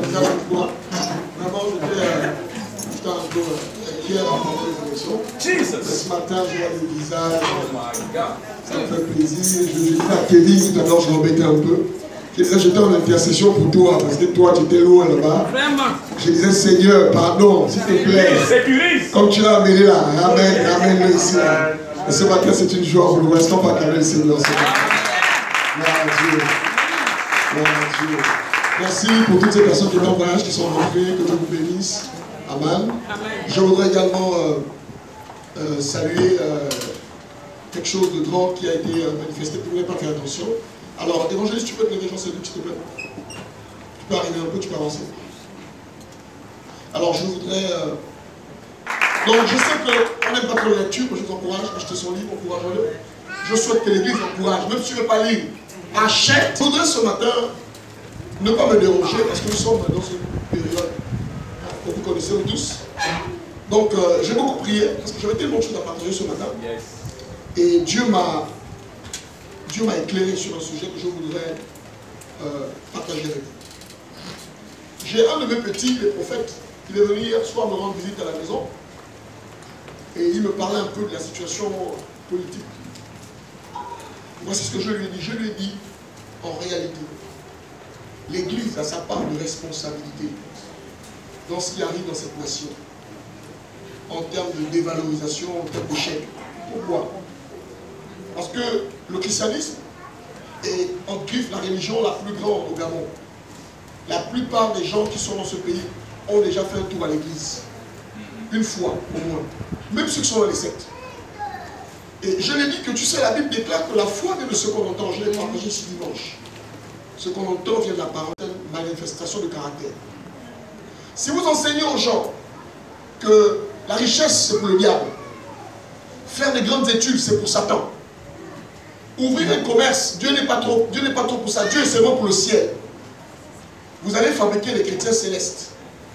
message pour toi. Vraiment, j'étais un peu hier avant les élections. Ce matin, je vois le visage. Ça me fait plaisir. Je dis à Kevin tout à l'heure, je l'embêtais un peu. Je disais, j'étais en intercession pour toi, parce que toi, tu étais loin là-bas. Je disais, Seigneur, pardon, s'il te plaît. Comme tu l'as amené là, ramène-le ici. Là. Et ce matin, c'est une joie pour nous. Est-ce qu'on va acclamer le Seigneur? Gloire à Dieu. Gloire à Dieu. Merci pour toutes ces personnes qui étaient en voyage, qui sont rentrées, que Dieu vous bénisse. Amen. Je voudrais également saluer quelque chose de grand qui a été manifesté. Vous n'avez pas fait attention. Alors, évangéliste, tu peux te lever, s'il te plaît. Tu peux arriver un peu, tu peux avancer. Alors, je voudrais... Donc, je sais qu'on n'aime pas trop la lecture, mais je vous encourage, achetez son livre, encouragez-le. Je souhaite que l'Église encourage, même si tu ne veux pas lire, achète. Je voudrais ce matin ne pas me déranger, parce que nous sommes dans une période que vous connaissez vous tous. Donc, j'ai beaucoup prié, parce que j'avais tellement de choses à partager ce matin. Et Dieu m'a éclairé sur un sujet que je voudrais partager avec vous. J'ai un de mes petits, les prophètes, qui est venu hier soir me rendre visite à la maison. Et il me parlait un peu de la situation politique. Voici ce que je lui ai dit. Je lui ai dit, en réalité, l'Église a sa part de responsabilité dans ce qui arrive dans cette nation. En termes de dévalorisation, en termes d'échec. Pourquoi? Parce que le christianisme est en griffe la religion la plus grande au Gabon. La plupart des gens qui sont dans ce pays ont déjà fait un tour à l'église. Une fois au moins. Même ceux qui sont dans les sectes. Et je l'ai dit que tu sais, la Bible déclare que la foi vient de ce qu'on entend. Je l'ai partagé ce dimanche. Ce qu'on entend vient de la parole, manifestation de caractère. Si vous enseignez aux gens que la richesse c'est pour le diable, faire des grandes études c'est pour Satan, ouvrir un commerce, Dieu n'est pas trop pour ça, Dieu est seulement pour le ciel. Vous allez fabriquer les chrétiens célestes.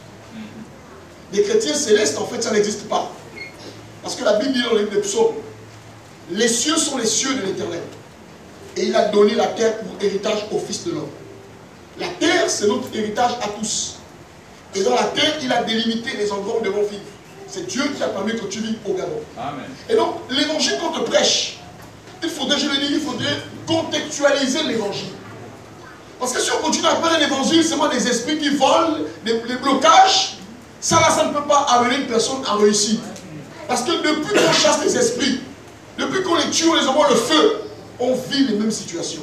Les chrétiens célestes, en fait, ça n'existe pas. Parce que la Bible dit dans le livre des psaumes, les cieux sont les cieux de l'Éternel. Et il a donné la terre pour héritage au Fils de l'homme. La terre, c'est notre héritage à tous. Et dans la terre, il a délimité les endroits où nous devons vivre. C'est Dieu qui a permis que tu vives au Gabon. Amen. Et donc, l'évangile qu'on te prêche, il faudrait, je le dis, il faudrait contextualiser l'évangile. Parce que si on continue à faire un évangile, c'est moi des esprits qui volent, des blocages, ça là, ça ne peut pas amener une personne à réussir. Parce que depuis qu'on chasse les esprits, depuis qu'on les tue, on les envoie le feu, on vit les mêmes situations.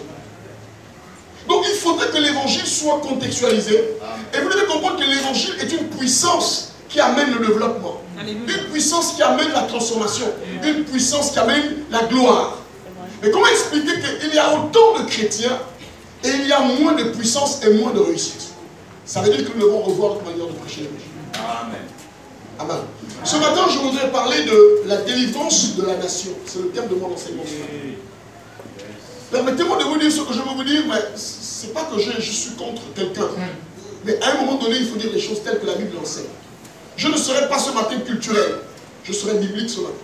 Donc il faudrait que l'évangile soit contextualisé. Et vous devez comprendre que l'évangile est une puissance qui amène le développement. Une puissance qui amène la transformation. Une puissance qui amène la gloire. Mais comment expliquer qu'il y a autant de chrétiens et il y a moins de puissance et moins de réussite? Ça veut dire que nous devons revoir notre manière de prêcher l'évangile. Amen. Amen. Ce matin, je voudrais parler de la délivrance de la nation. C'est le terme de mon enseignement. Permettez-moi de vous dire ce que je veux vous dire, mais ce n'est pas que je suis contre quelqu'un. Mais à un moment donné, il faut dire les choses telles que la Bible enseigne. Je ne serai pas ce matin culturel. Je serai biblique ce matin.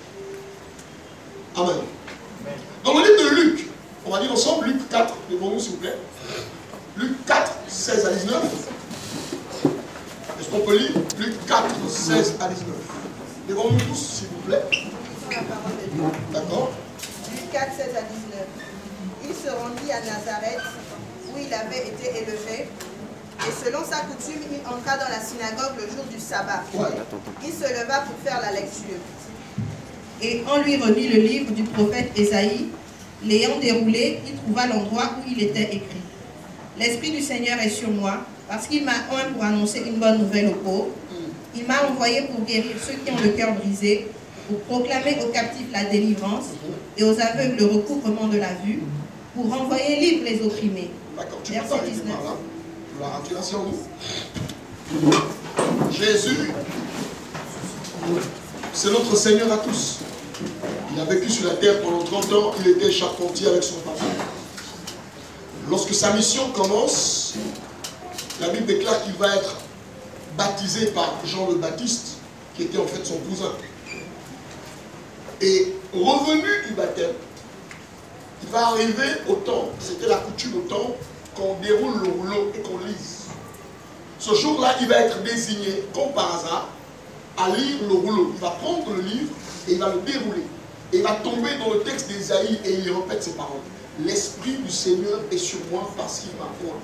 Amen. Dans le livre de Luc, on va dire ensemble, Luc 4, devant-nous s'il vous plaît. Luc 4, 16 à 19. Est-ce qu'on peut lire Luc 4, 16 à 19. Devant-nous tous, s'il vous plaît. D'accord. Luc 4, 16 à 19. Il se rendit à Nazareth, où il avait été élevé. Et selon sa coutume, il entra dans la synagogue le jour du sabbat. Ouais. Il se leva pour faire la lecture. Et on lui remit le livre du prophète Ésaïe. L'ayant déroulé, il trouva l'endroit où il était écrit. L'Esprit du Seigneur est sur moi, parce qu'il m'a oint pour annoncer une bonne nouvelle aux pauvres. Il m'a envoyé pour guérir ceux qui ont le cœur brisé, pour proclamer aux captifs la délivrance et aux aveugles le recouvrement de la vue, pour renvoyer libres les opprimés. D'accord, tu Verset peux 19. Tu l'as sur nous. Jésus, c'est notre Seigneur à tous. Il a vécu sur la terre pendant 30 ans, il était charpentier avec son papa. Lorsque sa mission commence, la Bible déclare qu'il va être baptisé par Jean le Baptiste, qui était en fait son cousin. Et revenu du baptême, il va arriver au temple. C'était la coutume au temple qu'on déroule le rouleau et qu'on lise. ce jour-là, il va être désigné, comme par hasard, à lire le rouleau. Il va prendre le livre et il va le dérouler. Et il va tomber dans le texte d'Ésaïe et il répète ces paroles. L'Esprit du Seigneur est sur moi parce qu'il m'a oint.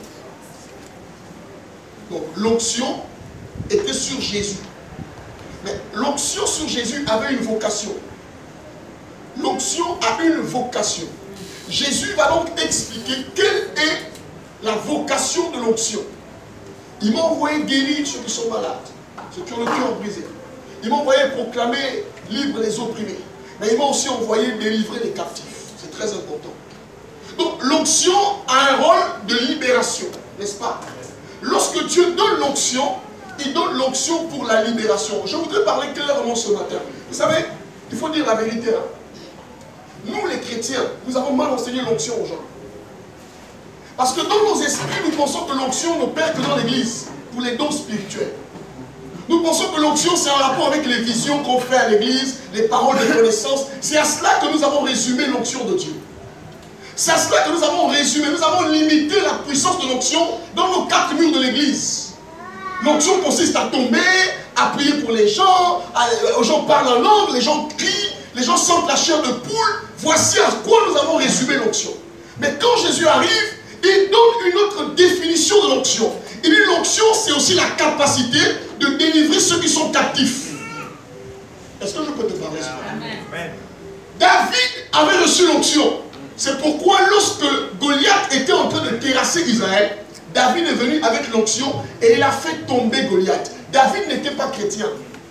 Donc l'onction était sur Jésus. Mais l'onction sur Jésus avait une vocation. L'onction a une vocation. Jésus va donc expliquer quelle est la vocation de l'onction. Il m'a envoyé guérir ceux qui sont malades, ceux qui ont le cœur brisé. Il m'a envoyé proclamer libre les opprimés. Mais il m'a aussi envoyé délivrer les captifs. C'est très important. Donc l'onction a un rôle de libération, n'est-ce pas? Lorsque Dieu donne l'onction, il donne l'onction pour la libération. Je voudrais parler clairement ce matin. Vous savez, il faut dire la vérité. Hein? Nous les chrétiens, nous avons mal enseigné l'onction aux gens. Parce que dans nos esprits, nous pensons que l'onction n'opère que dans l'église, pour les dons spirituels. Nous pensons que l'onction, c'est en rapport avec les visions qu'on fait à l'église, les paroles de connaissance. C'est à cela que nous avons résumé l'onction de Dieu. C'est à cela que nous avons résumé, nous avons limité la puissance de l'onction dans nos 4 murs de l'église. L'onction consiste à tomber, à prier pour les gens, les gens parlent en langue, les gens crient, les gens sentent la chair de poule. Voici à quoi nous avons résumé l'onction. Mais quand Jésus arrive, il donne une autre définition de l'onction. Il dit l'onction, c'est aussi la capacité de délivrer ceux qui sont captifs. Est-ce que je peux te parler ce matin? David avait reçu l'onction. C'est pourquoi lorsque Goliath était en train de terrasser Israël, David est venu avec l'onction et il a fait tomber Goliath. David n'était pas chrétien.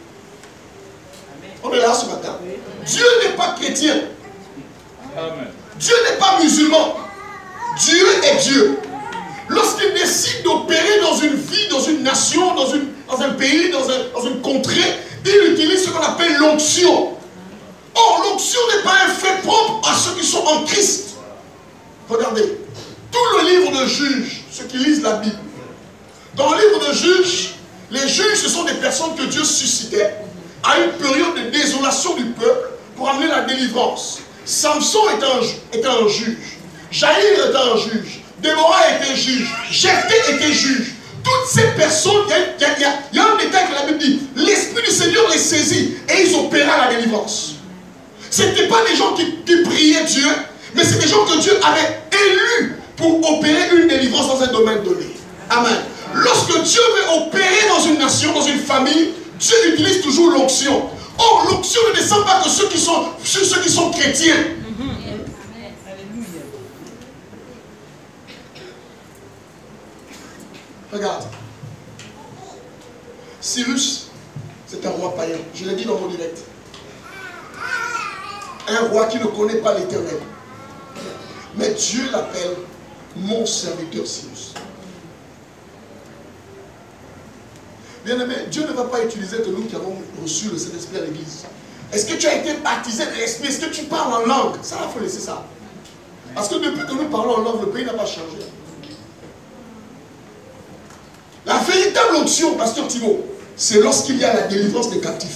On est là ce matin. Dieu n'est pas chrétien. Dieu n'est pas musulman. Dieu est Dieu. Lorsqu'il décide d'opérer dans une vie, dans une nation, dans un pays, dans une contrée, il utilise ce qu'on appelle l'onction. Or, l'onction n'est pas un fait propre à ceux qui sont en Christ. Regardez, tout le livre de Juges, ceux qui lisent la Bible, dans le livre de Juges, les juges, ce sont des personnes que Dieu suscitait à une période de désolation du peuple pour amener la délivrance. Samson était un juge, Jaïr était un juge, Déborah était juge, Jephthé était juge. Toutes ces personnes, il y a un détail que la Bible dit, l'Esprit du Seigneur les saisit et ils opéraient la délivrance. Ce n'étaient pas des gens qui priaient Dieu, mais c'est des gens que Dieu avait élus pour opérer une délivrance dans un domaine donné. Amen. Lorsque Dieu veut opérer dans une nation, dans une famille, Dieu utilise toujours l'onction. Or, l'onction ne descend pas que sur ceux qui sont chrétiens. Regarde. Cyrus, c'est un roi païen. Je l'ai dit dans mon direct. Un roi qui ne connaît pas l'Éternel. Mais Dieu l'appelle mon serviteur Cyrus. Bien-aimé, Dieu ne va pas utiliser que nous qui avons reçu le Saint-Esprit à l'église. Est-ce que tu as été baptisé de l'Esprit? Est-ce que tu parles en langue? Ça, il faut laisser ça. Parce que depuis que nous parlons en langue, le pays n'a pas changé. La véritable onction, pasteur Thibault, c'est lorsqu'il y a la délivrance des captifs.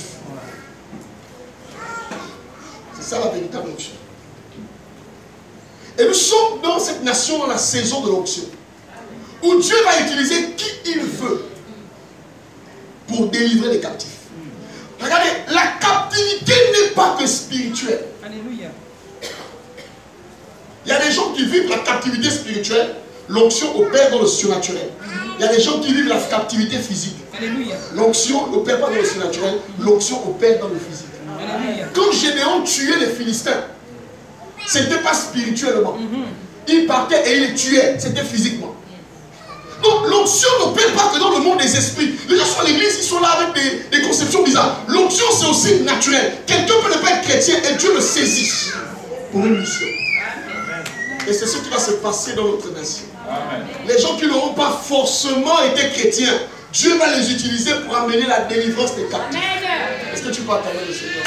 C'est ça la véritable onction. Et nous sommes dans cette nation, dans la saison de l'onction, où Dieu va utiliser qui il veut pour délivrer les captifs. Regardez, la captivité n'est pas que spirituelle. Alléluia. Il y a des gens qui vivent la captivité spirituelle, l'onction opère dans le surnaturel. Il y a des gens qui vivent la captivité physique. L'onction n'opère pas dans le surnaturel, l'onction opère dans le physique. Alléluia. Quand Gédéon tuait les Philistins, ce n'était pas spirituellement. Il partait et il les tuait, c'était physiquement. Donc l'onction n'opère pas que dans le monde des esprits. Les gens sont à l'église, ils sont là avec des conceptions bizarres. L'onction c'est aussi naturel. Quelqu'un peut ne pas être chrétien et Dieu le saisit pour une mission. Et c'est ce qui va se passer dans notre nation. Amen. Les gens qui n'auront pas forcément été chrétiens, Dieu va les utiliser pour amener la délivrance des captifs. Est-ce que tu peux attendre le Seigneur?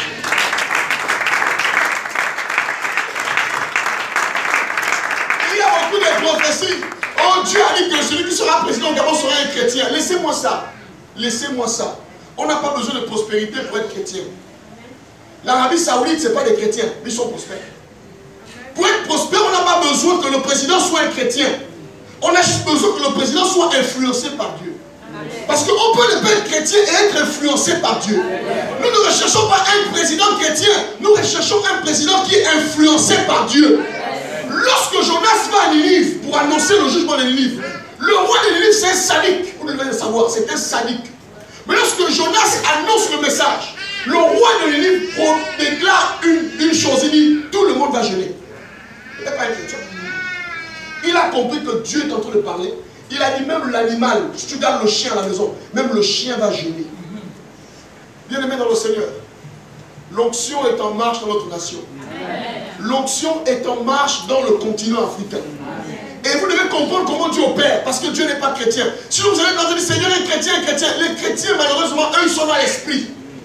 Il y a beaucoup de prophéties. Oh, Dieu a dit que celui qui sera président au Gabon sera un chrétien. Laissez-moi ça. Laissez-moi ça. On n'a pas besoin de prospérité pour être chrétien. L'Arabie Saoudite, ce n'est pas des chrétiens, mais ils sont prospères. Pour être prospère, on n'a pas besoin que le président soit un chrétien. On a juste besoin que le président soit influencé par Dieu. Parce qu'on peut ne pas être chrétien et être influencé par Dieu. Nous ne recherchons pas un président chrétien, nous recherchons un président qui est influencé par Dieu. Lorsque Jonas va à Ninive pour annoncer le jugement de Ninive, le roi de Ninive c'est un sadique. Vous devez le savoir, c'est un sadique. Mais lorsque Jonas annonce le message, le roi de Ninive déclare une chose, il dit tout le monde va jeûner. Il n'est pas un chrétien. Il a compris que Dieu est en train de parler. Il a dit même l'animal, si tu gardes le chien à la maison, même le chien va jeûner. Bien-aimé dans le Seigneur, l'onction est en marche dans notre nation. L'onction est en marche dans le continent africain. Et vous devez comprendre comment Dieu opère, parce que Dieu n'est pas chrétien. Sinon vous allez entendre le Seigneur est chrétien, chrétien. Les chrétiens, malheureusement, eux, ils sont dans l'esprit.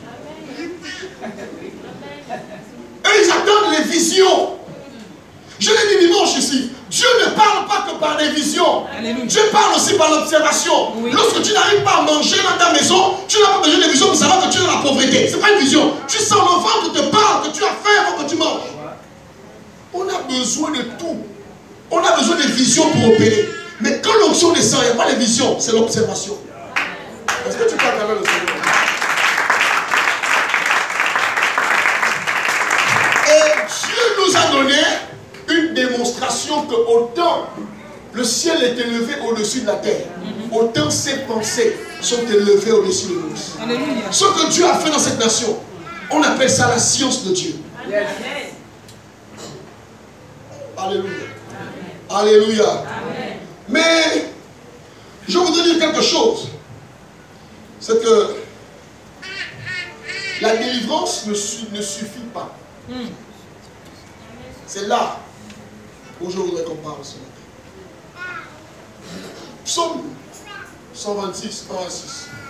Eux, ils attendent les visions. Je l'ai dit dimanche ici. Dieu ne parle pas que par des visions. Alléluia. Dieu parle aussi par l'observation. Oui. Lorsque tu n'arrives pas à manger dans ta maison, tu n'as pas besoin de visions pour savoir que tu es dans la pauvreté. Ce n'est pas une vision. Tu sens l'enfant qui te parle, que tu as faim avant que tu manges. On a besoin de tout. On a besoin de visions pour opérer. Mais quand l'onction descend, il n'y a pas de vision, c'est l'observation. Est-ce que tu parles quand même le Seigneur? Et Dieu nous a donné une démonstration que autant le ciel est élevé au-dessus de la terre, autant ses pensées sont élevées au-dessus de nous. Alléluia. Ce que Dieu a fait dans cette nation, on appelle ça la science de Dieu. Yes. Alléluia. Amen. Alléluia. Amen. Mais je voudrais dire quelque chose. C'est que la délivrance ne suffit pas. C'est là où je voudrais qu'on parle ce matin. Psaume 126, 1 à 6.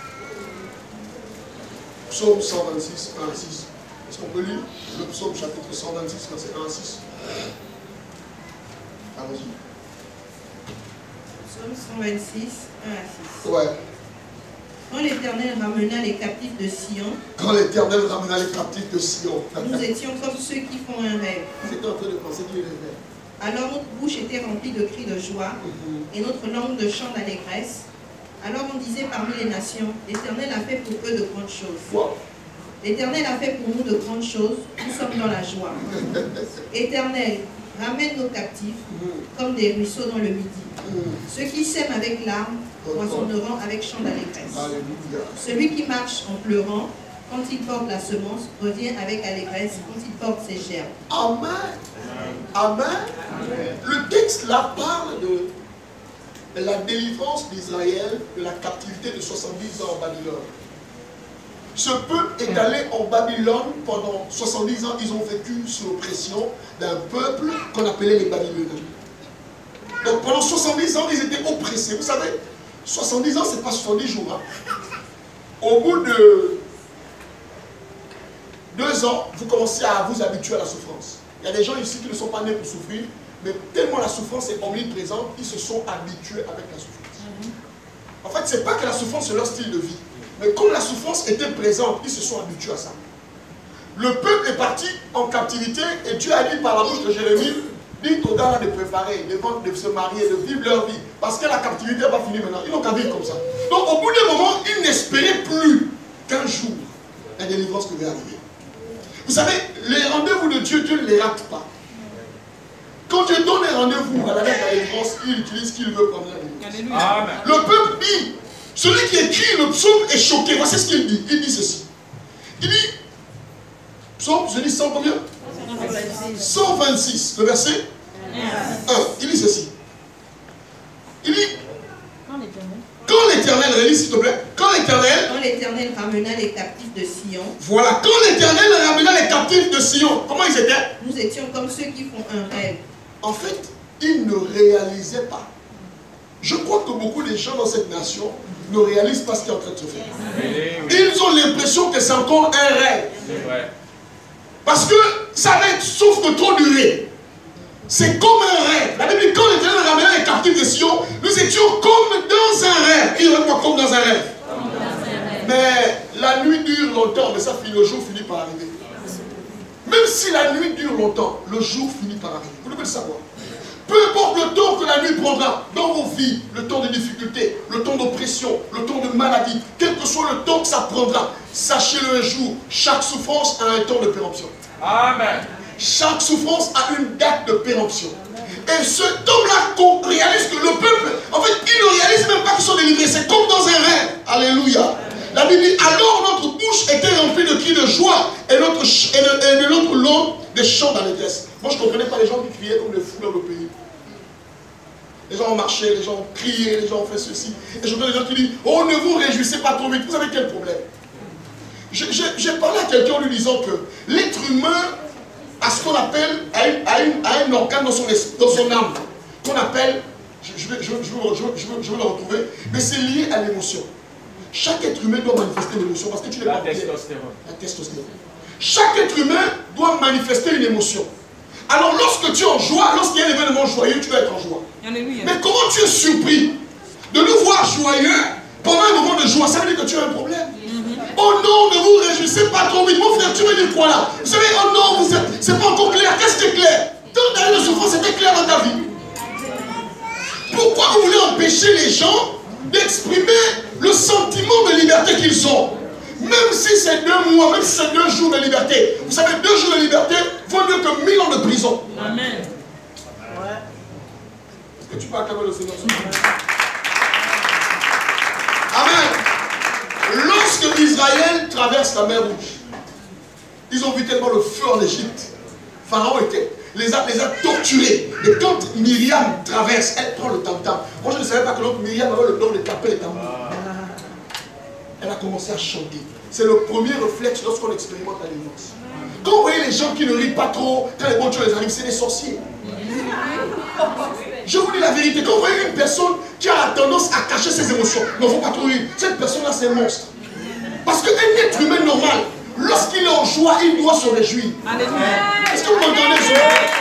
Psaume 126, 1 à 6. Est-ce qu'on peut lire le psaume chapitre 126, verset 1 à 6? Allons-y. Psaume 126, 1 à 6. Ouais. Quand l'Éternel ramena les captifs de Sion, quand l'Éternel ramena les captifs de Sion, nous étions comme ceux qui font un rêve. C'était en train de penser qu'il rêvait. Alors notre bouche était remplie de cris de joie et notre langue de chants d'allégresse. Alors on disait parmi les nations, l'Éternel a fait pour eux de grandes choses. Wow. L'Éternel a fait pour nous de grandes choses, nous sommes dans la joie. Éternel, ramène nos captifs comme des ruisseaux dans le midi. Ceux qui sèment avec larmes moissonneront avec chant d'allégresse. Celui qui marche en pleurant, quand il porte la semence, revient avec allégresse quand il porte ses gerbes. Amen. Amen. Amen. Le texte là parle de la délivrance d'Israël de la captivité de 70 ans en Babylone. Ce peuple est allé en Babylone pendant 70 ans. Ils ont vécu sous l'oppression d'un peuple qu'on appelait les Babyloniens. Donc pendant 70 ans, ils étaient oppressés. Vous savez, 70 ans, ce n'est pas 70 jours. Hein. Au bout de 2 ans, vous commencez à vous habituer à la souffrance. Il y a des gens ici qui ne sont pas nés pour souffrir, mais tellement la souffrance est omniprésente, ils se sont habitués avec la souffrance. En fait, ce n'est pas que la souffrance est leur style de vie, mais comme la souffrance était présente, ils se sont habitués à ça. Le peuple est parti en captivité et Dieu a dit par la bouche de Jérémie, dites aux gars de préparer, de se marier, de vivre leur vie, parce que la captivité va finir maintenant. Ils n'ont qu'à vivre comme ça. Donc au bout d'un moment, ils n'espéraient plus qu'un jour, la délivrance devait arriver. Vous savez, les rendez-vous de Dieu, Dieu ne les rate pas. Quand Dieu donne un rendez-vous à la lettre de la délivrance, il utilise ce qu'il veut comme la délivrance. Amen. Le peuple dit, celui qui écrit le psaume est choqué. Voici ce qu'il dit. Il dit ceci. Il dit, psaume, je dis 100 combien? 126, le verset 1. Il dit ceci. Il dit, quand l'Éternel, relis s'il te plaît, quand l'Éternel ramena les captifs de Sion. Voilà, quand l'Éternel ramena les captifs de Sion, comment ils étaient? Nous étions comme ceux qui font un rêve. En fait, ils ne réalisaient pas. Je crois que beaucoup de gens dans cette nation ne réalisent pas ce qui est en train de se faire. Ils ont l'impression que c'est encore un rêve. Parce que ça va être sauf de trop durer. C'est comme un rêve. La Bible dit, quand l'Éternel ramena les captifs de Sion, nous étions comme dans un rêve. Il n'est pas comme dans un rêve. Mais la nuit dure longtemps, mais ça finit, le jour finit par arriver. Même si la nuit dure longtemps, le jour finit par arriver. Vous devez le savoir. Peu peu importe le temps que la nuit prendra dans vos vies, le temps de difficulté, le temps d'oppression, le temps de maladie, quel que soit le temps que ça prendra, sachez-le un jour, chaque souffrance a un temps de péremption. Amen. Chaque souffrance a une date de péremption. Et ce temps-là réalise que le peuple, en fait, il ne réalise même pas qu'ils sont délivrés. C'est comme dans un rêve. Alléluia. La Bible dit, alors notre bouche était remplie de cris de joie et de notre langue des chants d'allégresse. Moi, je ne comprenais pas les gens qui criaient comme des fous dans le pays. Les gens ont marché, les gens ont crié, les gens ont fait ceci. Et je vois des gens qui disent, oh, ne vous réjouissez pas trop vite. Vous savez quel problème? J'ai parlé à quelqu'un en lui disant que l'être humain a ce qu'on appelle, a un organe dans son âme, qu'on appelle, je vais le retrouver, mais c'est lié à l'émotion. Chaque être humain doit manifester une émotion parce que tu n'es pas bien. La testostérone. Chaque être humain doit manifester une émotion. Alors lorsque tu es en joie, lorsqu'il y a un événement joyeux, tu dois être en joie. Mais comment tu es surpris de nous voir joyeux pendant un moment de joie? Ça veut dire que tu as un problème. Oh non, ne vous réjouissez pas trop vite. Mon frère, tu veux dire quoi là? Vous savez, oh non, c'est pas encore clair. Qu'est-ce qui est clair? Tant d'années de souffrance, c'était clair dans ta vie. Pourquoi vous voulez empêcher les gens d'exprimer le sentiment de liberté qu'ils ont? Même si c'est 2 mois, même si c'est 2 jours de liberté. Vous savez, 2 jours de liberté vaut mieux que 1000 ans de prison. Amen. Est-ce que tu peux acclamer le Seigneur? Amen. Lorsque Israël traverse la mer Rouge, ils ont vu tellement le feu en Égypte. Pharaon les a torturés. Et quand Myriam traverse, elle prend le tam-tam. Moi je ne savais pas que l'autre Myriam avait le don de taper les tambours. Elle a commencé à chanter. C'est le premier réflexe lorsqu'on expérimente la délivrance. Quand vous voyez les gens qui ne rient pas trop, quand les bons Dieu les arrivent, c'est des sorciers. Je vous dis la vérité, quand vous voyez une personne qui a la tendance à cacher ses émotions, il ne faut pas trop rire. Cette personne-là, c'est un monstre. Parce qu'un être humain normal, lorsqu'il est en joie, il doit se réjouir. Est-ce que vous m'entendez ça?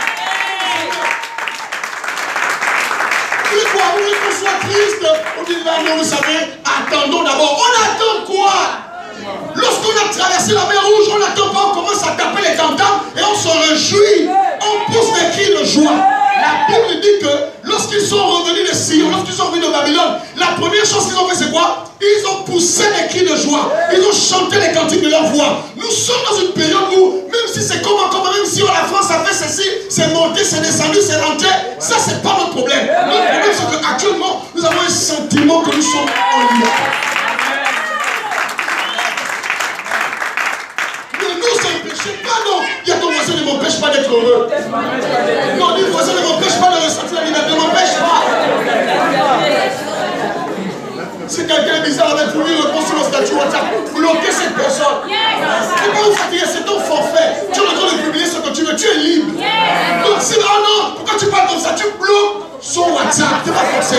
Vous voulez qu'on soit triste? On dit, non, vous savez, attendons d'abord. On attend quoi? Lorsqu'on a traversé la mer Rouge, on n'attend pas, on commence à taper les tam-tams et on se réjouit. On pousse des cris de joie. La Bible dit que lorsqu'ils sont revenus de Sion, lorsqu'ils sont revenus de Babylone, la première chose qu'ils ont fait, c'est quoi? Ils ont poussé des cris de joie. Ils ont chanté les cantiques de leur voix. Nous sommes dans une période où, même si c'est comme même si la France a fait ceci, c'est monté, c'est descendu, c'est rentré, ça c'est pas notre problème. Notre problème c'est qu'actuellement, nous avons un sentiment que nous sommes en liberté. Ne nous empêchez pas, non. Il y a ton voisin ne m'empêche pas d'être heureux. Non, ton voisin ne m'empêche pas de ressentir la liberté, ne m'empêche pas. Si quelqu'un est bizarre avec vous, lui répond sur le statut WhatsApp, bloquez cette personne. C'est pas vous fatiguer, c'est ton forfait. Tu as le droit de publier ce que tu veux, tu es libre. Donc si non, pourquoi tu parles comme ça? Tu bloques son WhatsApp, tu n'es pas forcé.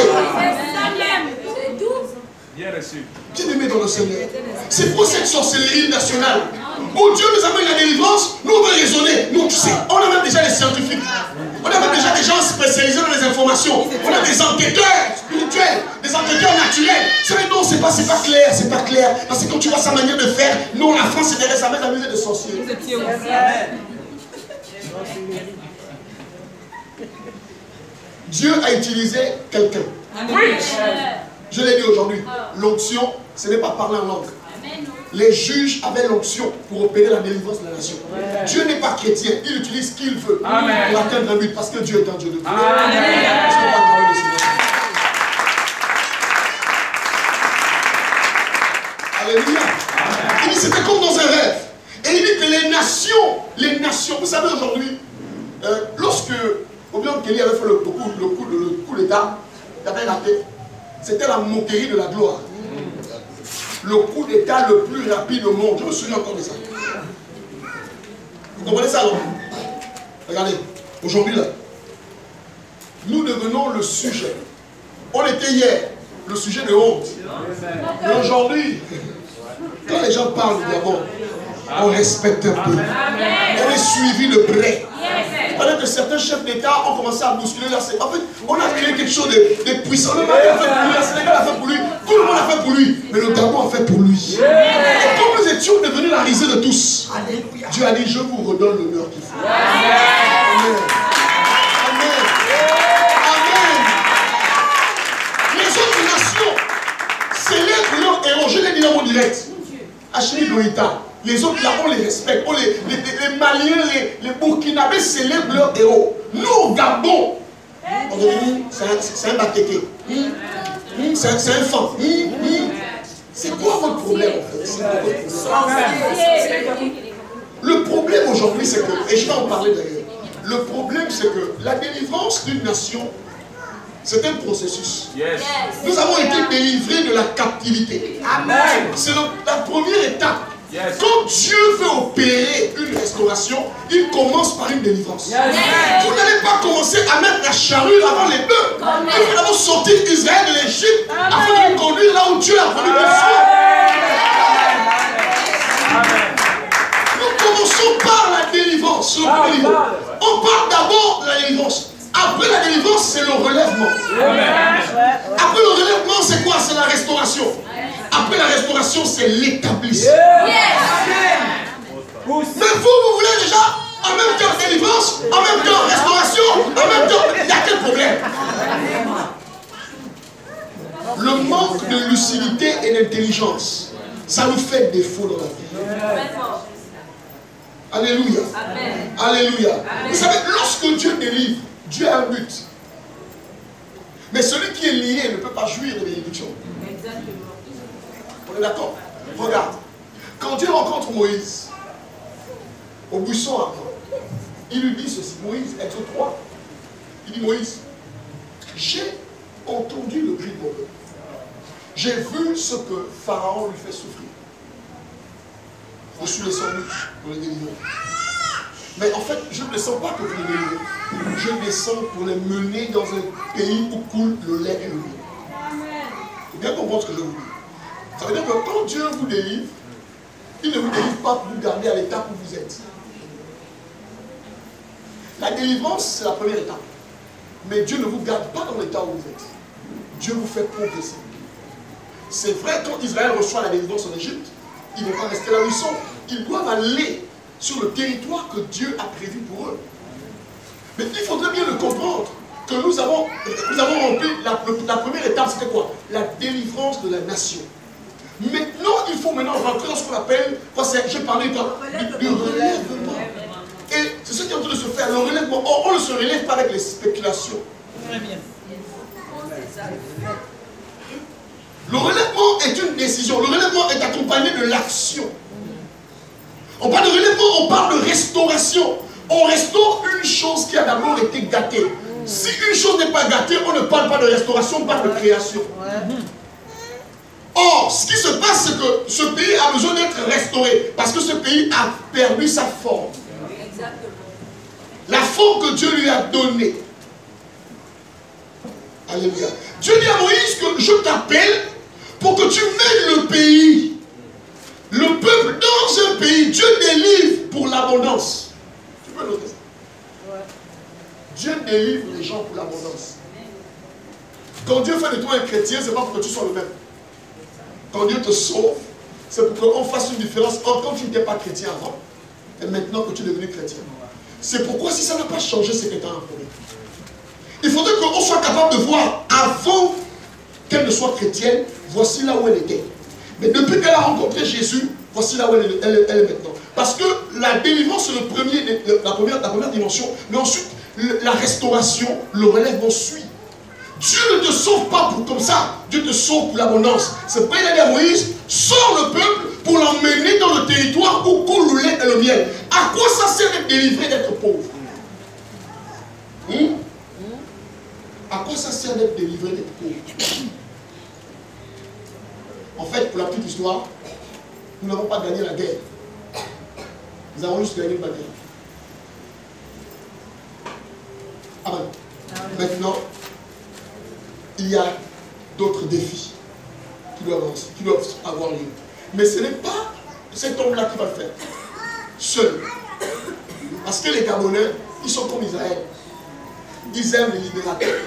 Bien reçu. Bien-aimé dans le Seigneur. C'est pour cette sorcellerie nationale. Où Dieu nous amène la délivrance, nous on veut raisonner. Nous, tu sais, on a même déjà les scientifiques. On a même déjà des gens spécialisés dans les informations. On a des enquêteurs spirituels, des enquêteurs naturels. Vous savez, non, c'est pas clair, c'est pas clair. Parce que quand tu vois sa manière de faire, non, la France est derrière sa main d'amuser de sorciers. Dieu a utilisé quelqu'un. Je l'ai dit aujourd'hui, l'onction, ce n'est pas parler en langue. Les juges avaient l'onction pour opérer la délivrance de la nation. Dieu n'est pas chrétien, il utilise qui il veut pour atteindre un but, parce que Dieu est un Dieu de Dieu. Alléluia. Il dit c'était comme dans un rêve. Et il dit que les nations, vous savez aujourd'hui, lorsque Obiang Kelly avait fait le coup d'État, il avait raté. C'était la moquerie de la gloire. Le coup d'État le plus rapide au monde. Je me souviens encore de ça. Vous comprenez ça, non? Regardez, aujourd'hui là, nous devenons le sujet. On était hier le sujet de honte. Mais aujourd'hui, quand les gens parlent du diable, on respecte un peu. On est suivi de près. Alors que certains chefs d'État ont commencé à bousculer là. En fait, on a créé quelque chose de puissant. Le Mali a fait pour lui, le Sénégal a fait pour lui, tout le monde a fait pour lui. Mais le Gabon a fait pour lui. Et comme nous étions devenus la risée de tous, Dieu a dit, je vous redonne l'honneur qu'il faut. Amen. Amen. direct. Achille Goïta. Les autres là, on les respecte. Les Maliens, les Burkinabés célèbrent leurs héros. Nous, au Gabon, on dit, c'est un batéké. C'est un fan. C'est quoi votre problème en fait? Le problème aujourd'hui, c'est que, et je vais en parler d'ailleurs, le problème c'est que la délivrance d'une nation, c'est un processus. Yes. Nous avons été délivrés de la captivité. Amen. C'est la première étape. Yes. Quand Dieu veut opérer une restauration, il commence par une délivrance. Yes. Vous n'allez pas commencer à mettre la charrue avant les bœufs. Il faut d'abord sortir Israël de l'Égypte afin de le conduire là où Dieu l'a voulu qu'il soit. Nous commençons par la délivrance. On parle d'abord de la délivrance. Après la délivrance, c'est le relèvement. Après le relèvement, c'est quoi? C'est la restauration. Après la restauration, c'est l'établissement. Mais vous voulez déjà en même temps délivrance, en même temps restauration, en même temps... Il y a quel problème? Le manque de lucidité et d'intelligence, ça nous fait défaut dans la vie. Alléluia. Alléluia. Vous savez, lorsque Dieu délivre, Dieu a un but. Mais celui qui est lié ne peut pas jouir de bénédiction. On est d'accord? Regarde. Quand Dieu rencontre Moïse au buisson ardent, il lui dit ceci. Moïse, Exode 3. Il dit, Moïse, j'ai entendu le cri de mon peuple. J'ai vu ce que Pharaon lui fait souffrir. Je suis descendu pour les délivrer. Mais en fait, je ne descends pas pour les délivrer. Je descends pour les mener dans un pays où coule le lait et le miel. Il faut bien comprendre ce que je vous dis. Ça veut dire que quand Dieu vous délivre, il ne vous délivre pas pour vous garder à l'état où vous êtes. La délivrance, c'est la première étape. Mais Dieu ne vous garde pas dans l'état où vous êtes. Dieu vous fait progresser. C'est vrai, quand Israël reçoit la délivrance en Égypte, ils ne vont pas rester là où ils sont. Ils doivent aller sur le territoire que Dieu a prévu pour eux. Mais il faudrait bien le comprendre que nous avons rempli la première étape, c'était quoi? La délivrance de la nation. Maintenant, il faut rentrer dans ce qu'on appelle, j'ai parlé du relèvement. Et c'est ce qui est en train de se faire, le relèvement. On ne se relève pas avec les spéculations. Le relèvement est une décision. Le relèvement est accompagné de l'action. On parle de relèvement, on parle de restauration. On restaure une chose qui a d'abord été gâtée. Si une chose n'est pas gâtée, on ne parle pas de restauration, on parle de création. Or, ce qui se passe, c'est que ce pays a besoin d'être restauré. Parce que ce pays a perdu sa forme. La forme que Dieu lui a donnée. Alléluia. Dieu dit à Moïse que je t'appelle pour que tu mènes le pays. Le peuple dans un pays. Dieu délivre pour l'abondance. Tu peux noter ça? Dieu délivre les gens pour l'abondance. Quand Dieu fait de toi un chrétien, ce n'est pas pour que tu sois le même. Quand Dieu te sauve, c'est pour qu'on fasse une différence entre quand tu n'étais pas chrétien avant et maintenant que tu es devenu chrétien. C'est pourquoi si ça n'a pas changé, c'est que tu as un problème. Il faudrait qu'on soit capable de voir avant qu'elle ne soit chrétienne, voici là où elle était. Mais depuis qu'elle a rencontré Jésus, voici là où elle est maintenant. Parce que la délivrance, c'est la première dimension, mais ensuite la restauration, le relèvement suit. Dieu ne te sauve pas pour comme ça, Dieu te sauve pour l'abondance. C'est pourquoi il a dit à Moïse, sors le peuple pour l'emmener dans le territoire où coule le lait et le miel. À quoi ça sert d'être délivré, d'être pauvre? À quoi ça sert d'être délivré, d'être pauvre? En fait, pour la petite histoire, nous n'avons pas gagné la guerre. Nous avons juste gagné une bataille. Amen. Maintenant, il y a d'autres défis qui doivent avoir lieu. Mais ce n'est pas cet homme-là qui va le faire. Seul. Parce que les Gabonais, ils sont comme Israël. Ils aiment les libérateurs.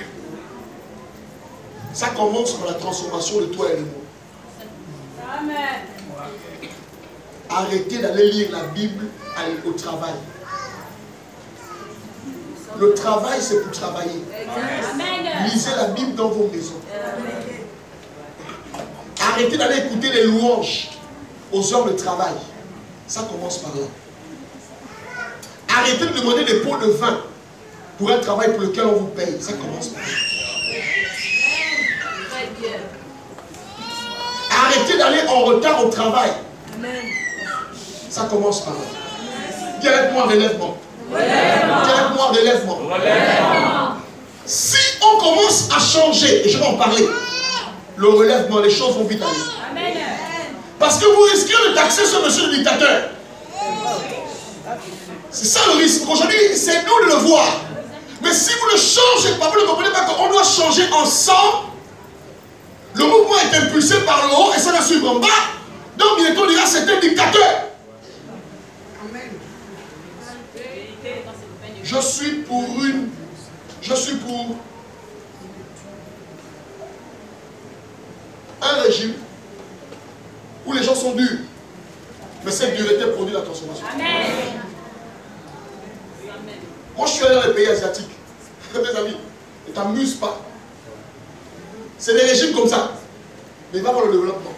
Ça commence par la transformation de toi et de moi. Amen. Arrêtez d'aller lire la Bible au travail. Le travail, c'est pour travailler. Amen. Lisez la Bible dans vos maisons. Arrêtez d'aller écouter les louanges aux heures de travail. Ça commence par là. Arrêtez de demander des pots de vin pour un travail pour lequel on vous paye. Ça commence par là. Arrêtez d'aller en retard au travail. Ça commence par là. Dis avec moi relèvement. Dis avec moi relèvement. Si on commence à changer, et je vais en parler, le relèvement, les choses vont vite aller. Parce que vous risquez de taxer ce monsieur le dictateur. C'est ça le risque. Aujourd'hui, c'est nous de le voir. Mais si vous ne changez pas, vous ne comprenez pas qu'on doit changer ensemble. Le mouvement est impulsé par le haut et ça va suivre en bas. Donc bientôt on dira c'est un dictateur. Je suis pour un régime où les gens sont durs. Mais cette dureté produit la transformation. Amen. Moi je suis allé dans les pays asiatiques. Mes amis, ne t'amuse pas. C'est des régimes comme ça. Mais il va voir le développement.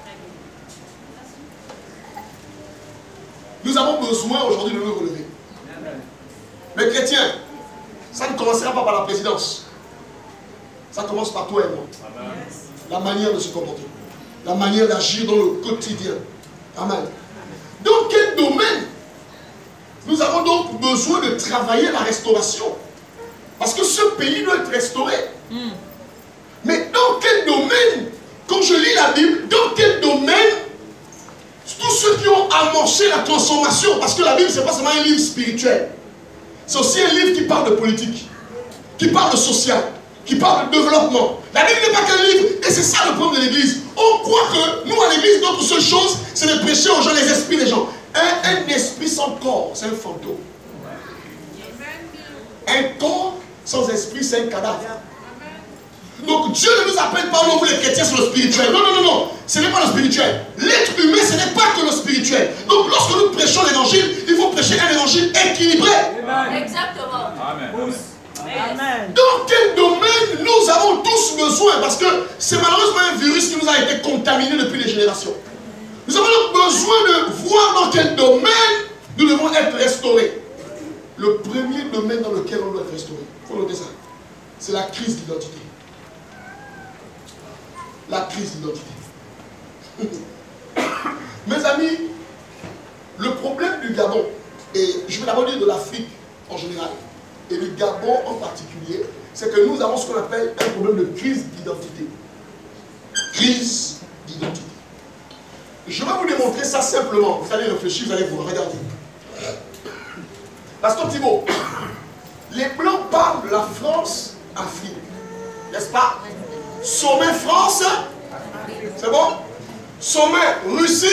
Nous avons besoin aujourd'hui de nous relever. Mais chrétiens, ça ne commencera pas par la présidence. Ça commence par toi et moi. Amen. La manière de se comporter. La manière d'agir dans le quotidien. Amen. Dans quel domaine nous avons donc besoin de travailler la restauration? Parce que ce pays doit être restauré. Mais dans quel domaine, quand je lis la Bible, dans quel domaine tous ceux qui ont amorcé la transformation, parce que la Bible, ce n'est pas seulement un livre spirituel, c'est aussi un livre qui parle de politique, qui parle de social, qui parle de développement. La Bible n'est pas qu'un livre, et c'est ça le problème de l'Église. On croit que nous, à l'Église, notre seule chose, c'est de prêcher aux gens les esprits des gens. Un esprit sans corps, c'est un fantôme. Un corps sans esprit, c'est un cadavre. Donc Dieu ne nous appelle pas, nous les chrétiens, sur le spirituel. Non, non, non, non. Ce n'est pas le spirituel. L'être humain, ce n'est pas que le spirituel. Donc lorsque nous prêchons l'évangile, il faut prêcher un évangile équilibré. Exactement. Amen. Amen. Dans quel domaine nous avons tous besoin? Parce que c'est malheureusement un virus qui nous a été contaminé depuis les générations. Nous avons donc besoin de voir dans quel domaine nous devons être restaurés. Le premier domaine dans lequel on doit être restauré, il faut noter ça, c'est la crise d'identité. La crise d'identité. Mes amis, le problème du Gabon, et je vais d'abord dire de l'Afrique en général, et du Gabon en particulier, c'est que nous avons ce qu'on appelle un problème de crise d'identité. Crise d'identité. Je vais vous démontrer ça simplement. Vous allez réfléchir, vous allez vous regarder. Pasteur Thibault, les Blancs parlent de la France-Afrique, n'est-ce pas? Sommet France, c'est bon? Sommet Russie,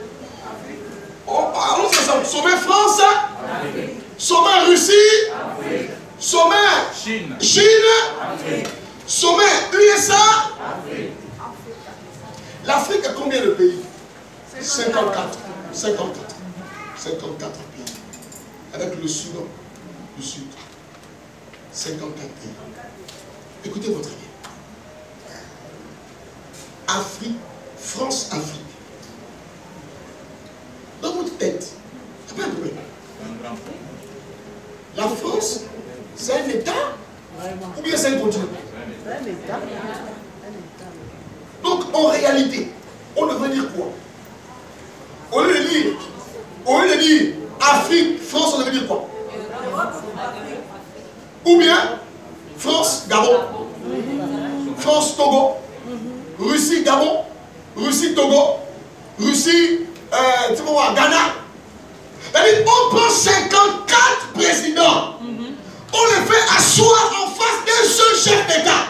allons ensemble. Sommet France, sommet Russie, sommet Chine, sommet USA. L'Afrique a combien de pays? 54. 54 pays. Avec le Soudan du Sud. 54 pays. Écoutez votre idée. Afrique, France-Afrique. Dans votre tête, il n'y a pas un problème. La France, c'est un État ou bien c'est un continent? Un État. Donc en réalité, on devrait dire quoi? Au lieu de dire Afrique, France, on devrait dire quoi? Ou bien France, Gabon, France, Togo, Russie, Gabon, Russie, Togo, Russie, Ghana. On prend 54 présidents, on les fait asseoir en face d'un seul chef d'État.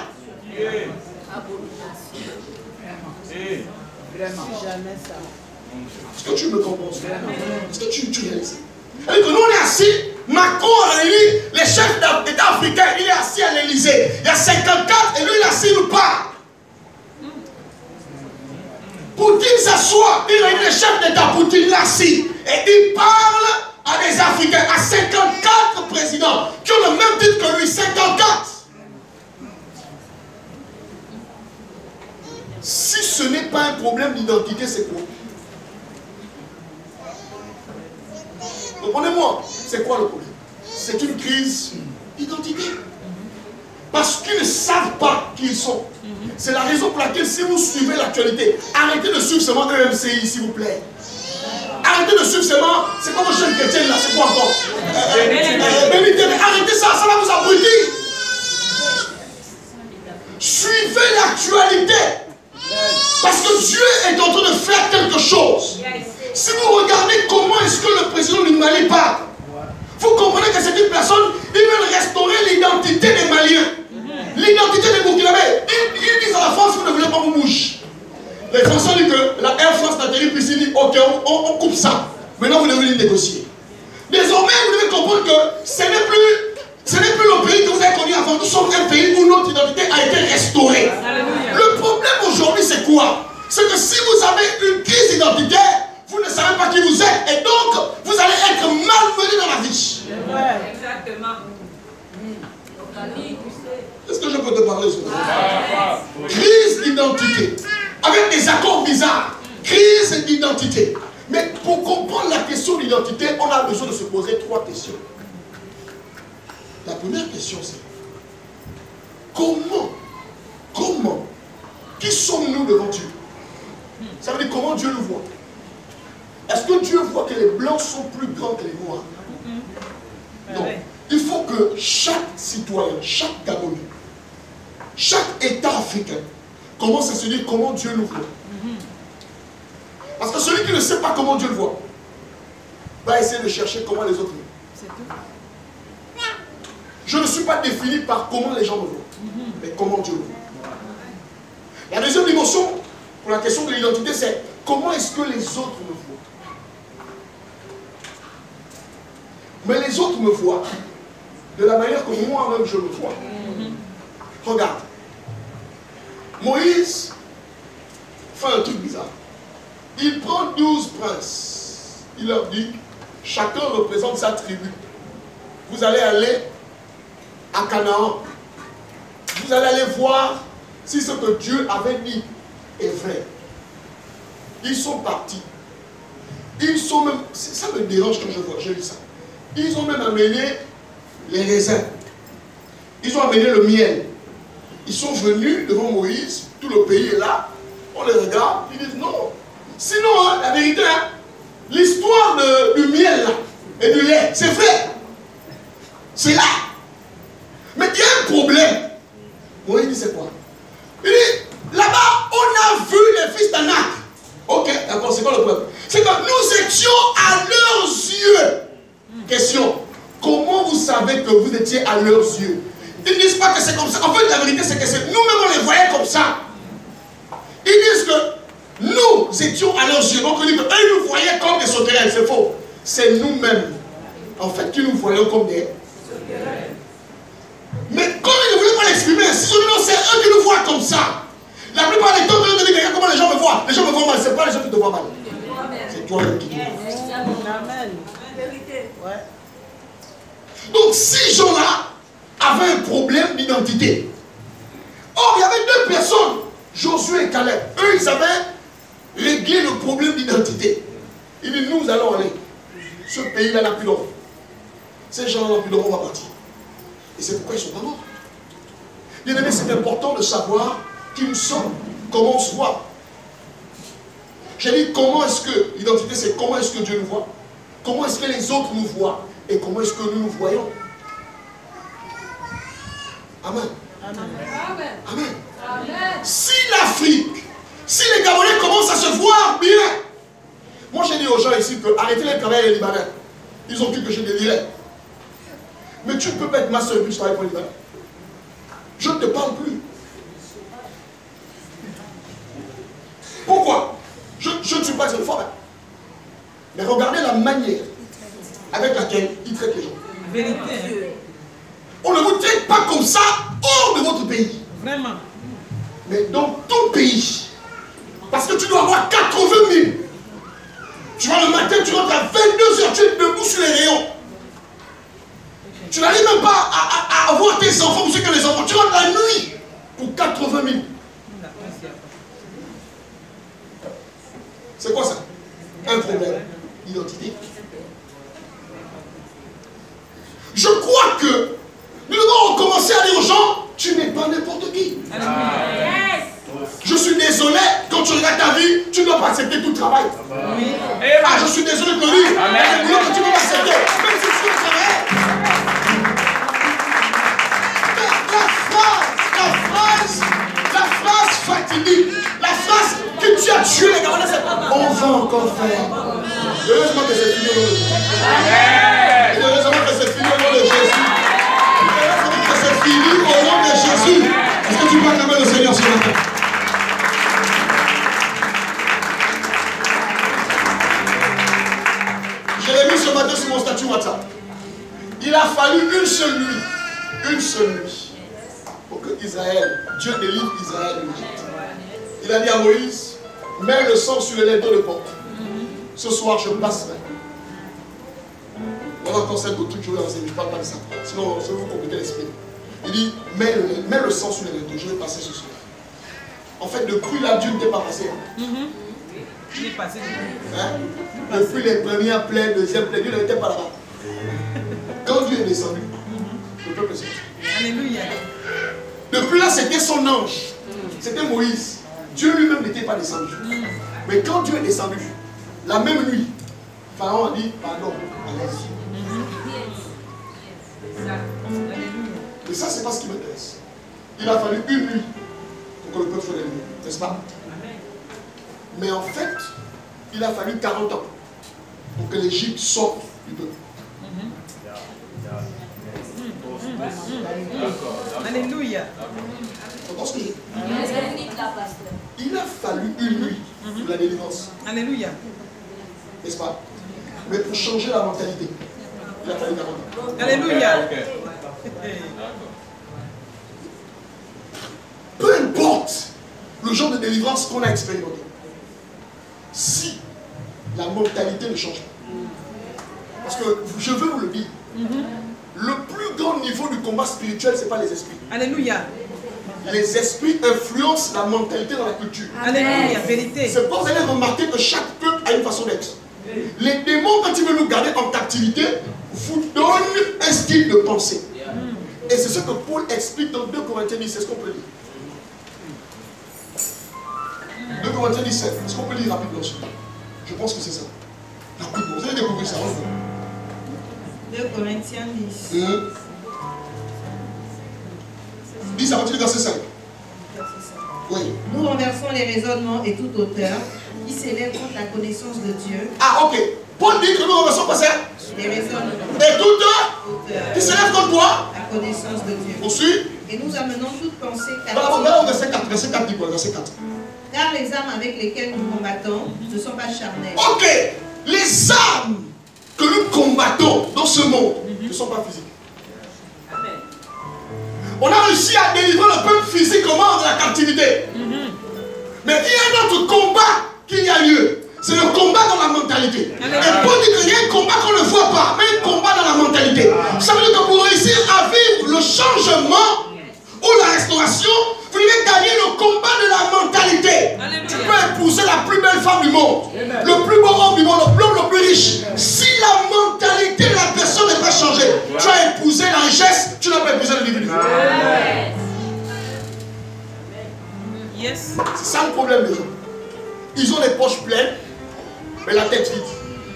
Jamais ça. Est-ce que tu me comprends? Est-ce que tu réalises? Et que nous on est assis, Macron a réuni les chefs d'État africains, il est assis à l'Élysée. Il y a 54 et lui il est assis nulle part. Poutine s'assoit, il réunit les chefs d'État, Poutine l'assis. Et il parle à des Africains, à 54 présidents qui ont le même titre que lui, 54. Si ce n'est pas un problème d'identité, c'est quoi? Comprenez-moi, c'est quoi le problème? C'est une crise d'identité. Parce qu'ils ne savent pas qui ils sont. C'est la raison pour laquelle, si vous suivez l'actualité, arrêtez de suivre seulement EMCI, s'il vous plaît. Arrêtez de suivre seulement, c'est comme vos jeunes chrétiens là, c'est quoi encore? Arrêtez ça, ça va vous abrutir. Suivez l'actualité. Parce que Dieu est en train de faire quelque chose. Si vous regardez comment est-ce que le président du Mali parle, vous comprenez que c'est une personne, ils veulent restaurer l'identité des Maliens. L'identité des Burkinabés. Ils disent à la France, vous ne voulez pas vous moucher. Les Français disent que la Air France n'atterrit plus ici, dit ok, on coupe ça. Maintenant vous devez négocier. Désormais, vous devez comprendre que ce n'est plus le pays que vous avez connu avant. Nous sommes un pays où notre identité a été restaurée. Le problème aujourd'hui, c'est quoi? C'est que si vous avez une crise identitaire, vous ne savez pas qui vous êtes. Et donc, vous allez être malmené dans la vie. Exactement. Est-ce que je peux te parler sur ça? Crise d'identité. Avec des accords bizarres. Crise d'identité. Mais pour comprendre la question d'identité, on a besoin de se poser 3 questions. La première question, c'est comment qui sommes-nous devant Dieu? Ça veut dire comment Dieu nous voit. Est-ce que Dieu voit que les blancs sont plus grands que les noirs? Non. Il faut que chaque citoyen, chaque Gabonais, chaque État africain commence à se dire comment Dieu nous voit. Parce que celui qui ne sait pas comment Dieu le voit va essayer de chercher comment les autres le voient. Je ne suis pas défini par comment les gens me voient, mais comment Dieu le voit. La deuxième dimension pour la question de l'identité, c'est comment est-ce que les autres me voient. Mais les autres me voient de la manière que moi-même je me vois. Regarde. Moïse fait un truc bizarre. Il prend 12 princes. Il leur dit, chacun représente sa tribu. Vous allez aller à Canaan. Vous allez aller voir si ce que Dieu avait dit est vrai. Ils sont partis. Ils sont même, ça me dérange quand je vois, j'ai lu ça. Ils ont même amené les raisins. Ils ont amené le miel. Ils sont venus devant Moïse, tout le pays est là. On les regarde, ils disent non. Sinon, hein, la vérité, hein, l'histoire du miel là, et du lait, c'est vrai. C'est là. Mais il y a un problème. Moïse dit c'est quoi? Il dit, là-bas, on a vu les fils d'Anak. Ok, d'accord, c'est quoi le problème? C'est que nous étions à leurs yeux. Question, comment vous savez que vous étiez à leurs yeux? Ils ne disent pas que c'est comme ça. En fait, la vérité, c'est que nous-mêmes, on les voyait comme ça. Ils disent que nous étions à leurs yeux. Donc, on dit qu'eux, ils nous voyaient comme des sauterelles. C'est faux. C'est nous-mêmes, en fait, qui nous voyons comme des sauterelles. Mais comme ils ne voulaient pas l'exprimer, si c'est eux qui nous voient comme ça. La plupart des temps, quand on dit comment les gens me voient, les gens me voient mal. Ce n'est pas les gens qui te voient mal. C'est toi-même qui te vois. Amen. Ouais. Donc, ces gens-là avaient un problème d'identité. Or, il y avait 2 personnes, Josué et Caleb. Eux, ils avaient réglé le problème d'identité. Ils disent, nous allons aller. Ce pays-là n'a plus d'or. Ces gens-là n'ont plus d'or, on va partir. Et c'est pourquoi ils ne sont pas morts. Bien aimé, c'est important de savoir qui nous sommes, comment on se voit. J'ai dit, comment est-ce que l'identité, c'est comment est-ce que Dieu nous voit, comment est-ce que les autres nous voient, et comment est-ce que nous nous voyons. Amen. Amen. Amen. Amen. Si l'Afrique, si les Gabonais commencent à se voir bien, moi j'ai dit aux gens ici que arrêtez les travailleurs les Libanais. Ils ont cru que je délirais. Mais tu ne peux pas être ma soeur et puis je travaille pour les Libanais. Je ne te parle plus. Pourquoi? Je ne suis pas xénophobe. Mais regardez la manière avec laquelle ils traitent les gens. Vérité. On ne vous traite pas comme ça hors de votre pays. Vraiment. Mais dans ton pays. Parce que tu dois avoir 80 000. Tu vas le matin, tu rentres à 22 h, tu es debout sur les rayons. Tu n'arrives même pas à voir tes enfants, parce que les enfants, tu rentres la nuit pour 80 000. C'est quoi ça? Un problème d'identité. Je crois que nous devons recommencer à dire aux gens, tu n'es pas n'importe qui. Je suis désolé, quand tu regardes ta vie, tu ne dois pas accepter tout le travail. Ah, je suis désolé de le dire. Mais le que tu ne dois pas accepter, même si tu le travail. La phrase fatidique, la phrase que tu as tué les gars, c'est on va encore faire. Heureusement que c'est fini au nom de Jésus. Heureusement que c'est fini au nom de Jésus. Heureusement que c'est fini au nom de Jésus. Est-ce que tu peux acclamer le Seigneur ce matin? Je l'ai mis ce matin sur mon statut WhatsApp. Il a fallu une seule nuit, pour que Israël, Dieu délivre Israël de l'Égypte. Il a dit à Moïse, mets le sang sur les linteaux de porte. Ce soir, je passerai. On a concept de trucs, je vais enseigner, je ne parle pas de ça. Sinon, je vais vous compliquer l'esprit. Il dit, mets le sang sur les linteaux, je vais passer ce soir. En fait, depuis là, Dieu ne t'est pas passé. Il est passé. Hein? Depuis les premières plaies, deuxième plaies, Dieu n'était pas là-bas. Quand Dieu est descendu, le peuple est sorti. Alléluia. Depuis là, c'était son ange. C'était Moïse. Dieu lui-même n'était pas descendu. Mais quand Dieu est descendu, la même nuit, Pharaon a dit, pardon, allez-y. Et ça, c'est pas ce qui m'intéresse. Il a fallu une nuit pour que le peuple soit délivré, n'est-ce pas? Mais en fait, il a fallu 40 ans pour que l'Égypte sorte du peuple. Alléluia. Ce que il a fallu une nuit pour la délivrance. Alléluia. N'est-ce pas? Mais pour changer la mentalité, il a fallu 40 ans. Alléluia. Peu importe le genre de délivrance qu'on a expérimenté, si la mentalité ne change pas. Parce que je veux vous le dire, le plus grand niveau du combat spirituel, ce n'est pas les esprits. Alléluia. Les esprits influencent la mentalité dans la culture. Alléluia, vérité. C'est pourquoi vous allez remarquer que chaque peuple a une façon d'être. Les démons, quand ils veulent nous garder en captivité, vous donnent un style de pensée. Et c'est ce que Paul explique dans 2 Corinthiens 10, c'est ce qu'on peut lire. 2 Corinthiens 17, est-ce qu'on peut lire rapidement? Je pense que c'est ça. Rapidement, vous allez découvrir ça. 2 Corinthiens 10. 10 à partir du verset 5. Oui. Nous renversons les raisonnements et toute hauteur qui s'élève contre la connaissance de Dieu. Ah, ok. Paul dit que nous renversons quoi ça? Les raisonnements et toute hauteur qui s'élève contre quoi? la connaissance de Dieu. Ensuite. Et nous amenons toute pensée Voilà, verset 4. Verset 4 dit quoi? Verset 4. Car les armes avec lesquelles nous combattons ne sont pas charnelles. Ok. Les armes que nous combattons dans ce monde ne sont pas physiques. On a réussi à délivrer le peuple physiquement de la captivité. Mais il y a un autre combat qui a lieu. C'est le combat dans la mentalité. Et Paul dit qu'il y a un combat qu'on ne voit pas, mais un combat dans la mentalité. Ça veut dire que pour réussir à vivre le changement ou la restauration, vous devez gagner le combat de la mentalité. Tu peux épouser la plus belle femme du monde, le plus beau homme du monde, le plus riche. Si la mentalité de la personne n'est pas changée, tu as épousé la richesse, tu n'as pas épousé l'individu. Yes. C'est ça le problème des gens. Ils ont les poches pleines, mais la tête vide.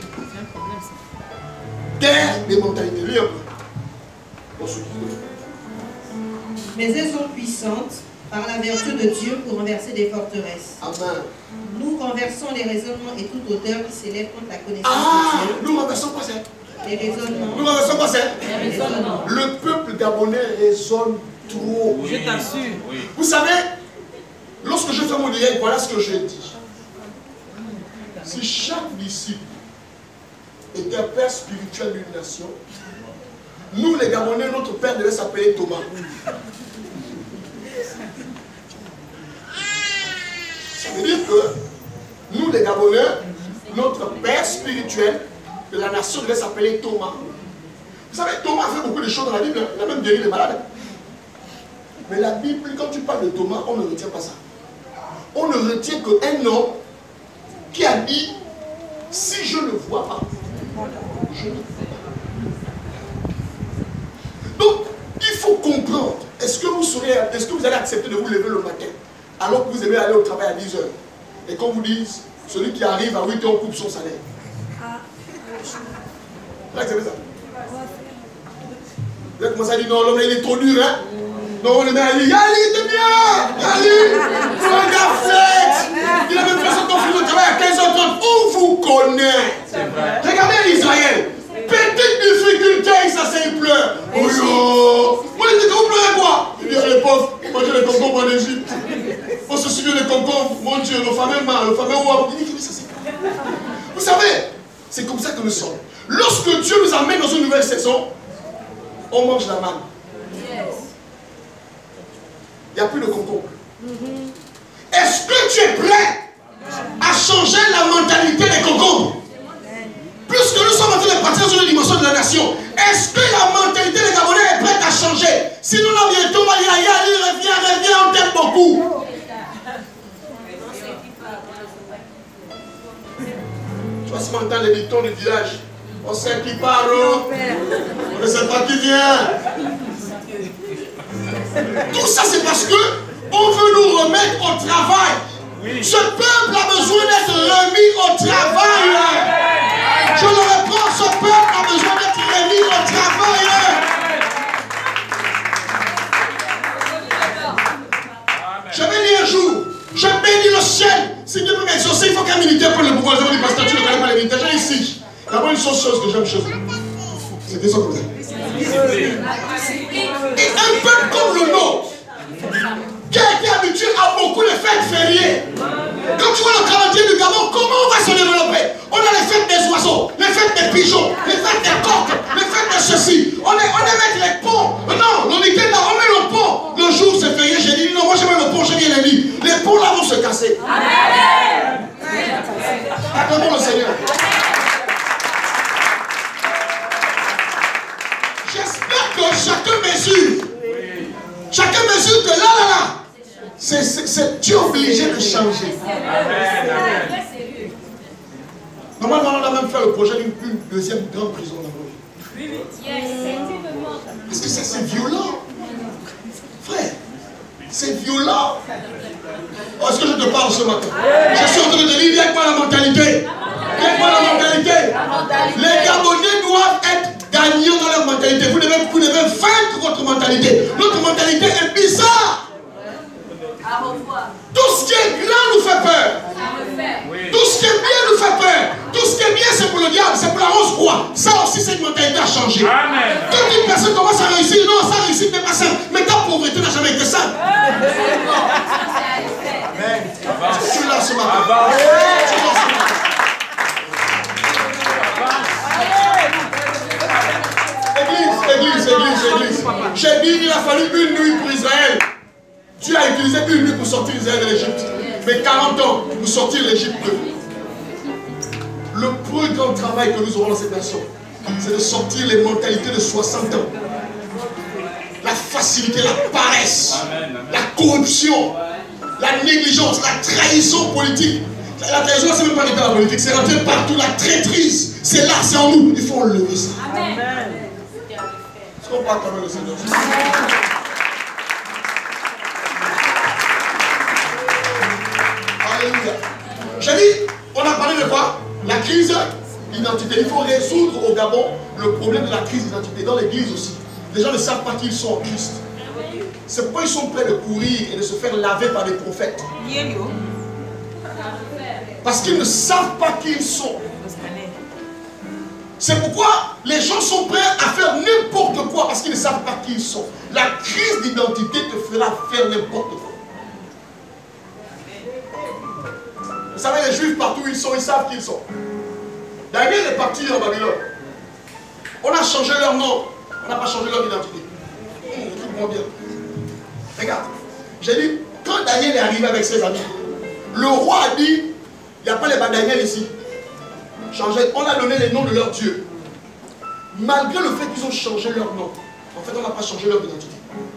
Guerre des mentalités. Lui un peu. Pour ceux qui veulent. Mais elles sont puissantes par la vertu de Dieu pour renverser des forteresses. Amen. Nous renversons les raisonnements et toute hauteur qui s'élève contre la connaissance de Dieu. Nous renversons quoi ça? Les raisonnements. Nous renversons quoi ça? Les raisonnements. Le peuple gabonais raisonne trop. Je t'assure. Vous savez, lorsque je fais mon direct, voilà ce que je dis. Si chaque disciple était un père spirituel d'une nation, nous les Gabonais, notre père devait s'appeler Thomas. Ça veut dire que nous les Gabonais, notre père spirituel de la nation devait s'appeler Thomas. Vous savez, Thomas a fait beaucoup de choses dans la Bible, il a même guéri les malades. Mais la Bible, quand tu parles de Thomas, on ne retient pas ça. On ne retient qu'un homme qui a dit, si je ne vois pas, je ne vois pas. Donc, il faut comprendre. Est-ce que vous allez accepter de vous lever le matin alors que vous aimez aller au travail à 10 h et qu'on vous dise, celui qui arrive à 8 h, on coupe son salaire? Vous acceptez ça? Vous avez commencé à dire, non, l'homme il est trop dur, hein? Non, on le met à lui, Yali, t'es bien! Yali! C'est un gars fête! Il a même fait son conflit de travail à 15h30. On vous connaît! Regardez Israël! Petite difficulté, ça c'est il pleure. Oh yo! Moi je dis que vous pleurez quoi? Il dit, les pauvres, manger les concombres en Égypte. On se souvient des concombres, mon Dieu, le fameux mal, le fameux roi. Il dit que ça c'est pas. Vous savez, c'est comme ça que nous sommes. Lorsque Dieu nous amène dans une nouvelle saison, on mange la manne. Il n'y a plus de concombre. Est-ce que tu es prêt à changer la mentalité des concombres? Puisque nous sommes en train de partir sur une dimension de la nation, est-ce que la mentalité des Gabonais est prête à changer? Sinon, là, bientôt, on va dire, reviens, on t'aime beaucoup. Tu vois ce matin, les dictons du village, on sait qui parle, on ne sait pas qui vient. Tout ça, c'est parce que on veut nous remettre au travail. Ce peuple a besoin d'être remis au travail. Je le reprends, ce peuple a besoin d'être remis au travail. Je bénis un jour, je bénis le ciel. Si Dieu peut m'exaucer, il faut qu'un militaire prenne le pouvoir. Je dis, pasteur, tu ne connais pas les militaires. J'ai ici. D'abord, une seule chose que j'aime chez vous. C'est des autres. Et un peuple comme le nôtre, qui a été habitué à beaucoup de fêtes fériées. Quand tu vois le calendrier du Gabon, comment on va se développer? On a les fêtes des oiseaux, les fêtes des pigeons, les fêtes des coqs, les fêtes de ceci. On est mettre les ponts. Non, le week-end là, on met le pont. Le jour c'est férié, j'ai dit non, moi je mets le pont, j'ai bien dit. Les ponts là vont se casser. Amen. Acclamons le Seigneur. J'espère que chacun mesure que là, tu es obligé de changer. Normalement, on a même fait le projet d'une deuxième grande prison là-bas. Parce que ça, c'est violent. Frère, c'est violent. Oh, est-ce que je te parle ce matin? Je suis en train de te dire, viens avec moi la mentalité. Viens avec moi la mentalité. Les Gabonais doivent être gagnants dans leur mentalité. Vous devez vaincre votre mentalité. Notre mentalité est bizarre. Tout ce qui est grand nous fait peur. Tout ce qui est bien nous fait peur. Tout ce qui est bien, c'est pour le diable, c'est pour la rose roi. Ça aussi, cette mentalité a changé. Quand une personne commence à réussir, non, ça réussit n'est pas simple. Mais ta pauvreté n'a jamais été simple. Tu l'as ce matin. Église. J'ai dit qu'il a fallu une nuit pour Israël. Dieu a utilisé une nuit pour sortir Israël de l'Égypte. Mais 40 ans pour sortir l'Égypte. Le plus grand travail que nous aurons dans cette nation, c'est de sortir les mentalités de 60 ans. La facilité, la paresse, la corruption, la négligence, la trahison politique. La trahison, c'est même pas l'état de la politique, c'est rentré partout, la traîtrise. C'est là, c'est en nous. Il faut enlever ça. Amen. Est-ce qu'on parle quand même le Seigneur? Alléluia. J'ai dit, on a parlé de quoi? La crise d'identité. Il faut résoudre au Gabon le problème de la crise d'identité. Dans l'église aussi. Les gens ne savent pas qui ils sont en Christ. C'est pourquoi ils sont prêts de courir et de se faire laver par des prophètes. Parce qu'ils ne savent pas qui ils sont. C'est pourquoi les gens sont prêts à faire n'importe quoi parce qu'ils ne savent pas qui ils sont. La crise d'identité te fera faire n'importe quoi. Vous savez, les Juifs, partout où ils sont, ils savent qui ils sont. Daniel est parti en Babylone. On a changé leur nom. On n'a pas changé leur identité. Écoute-moi bien. Regarde. J'ai dit, quand Daniel est arrivé avec ses amis, le roi a dit, il n'y a pas les Daniel ici. On a donné les noms de leurs dieux. Malgré le fait qu'ils ont changé leur nom, en fait, on n'a pas changé leur identité.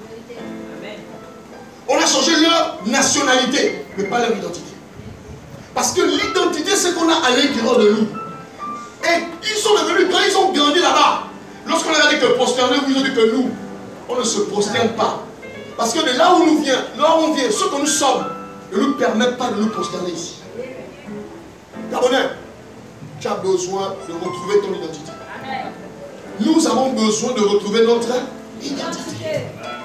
On a changé leur nationalité, mais pas leur identité. Parce que l'identité, c'est qu'on a à l'intérieur de nous. Et ils sont devenus, quand ils ont grandi là-bas, lorsqu'on a dit que prosternez-vous, ils ont dit que nous, on ne se prosterne pas. Parce que de là où on vient, ce que nous sommes, ne nous permet pas de nous prosterner ici. Gabonais, tu as besoin de retrouver ton identité. Nous avons besoin de retrouver notre identité.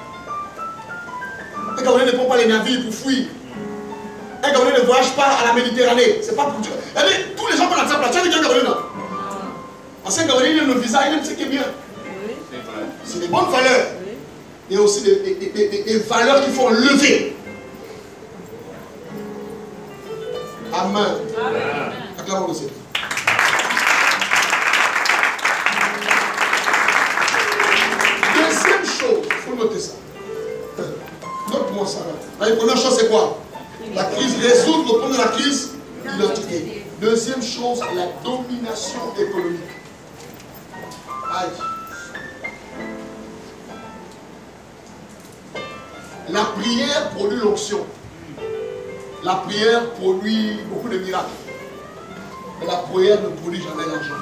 Un Gabonais ne prend pas les navires pour fuir. Un Gabonais ne voyage pas à la Méditerranée. C'est pas pour Dieu. Tous les gens qu'on attrape là, tu as dit qu'un Gabonais là. Parce qu'un Gabonais, il aime le visa, il aime ce qui est bien. C'est des bonnes valeurs. Il y a aussi des valeurs qu'il faut lever. Amen. Acclamons le Seigneur. Deuxième chose, il faut noter ça. Note-moi ça. La première chose, c'est quoi? La crise, résoudre le problème de la crise d'identité. Deuxième chose, la domination économique. Aïe. La prière produit l'onction. La prière produit beaucoup de miracles. Mais la prière ne produit jamais l'argent.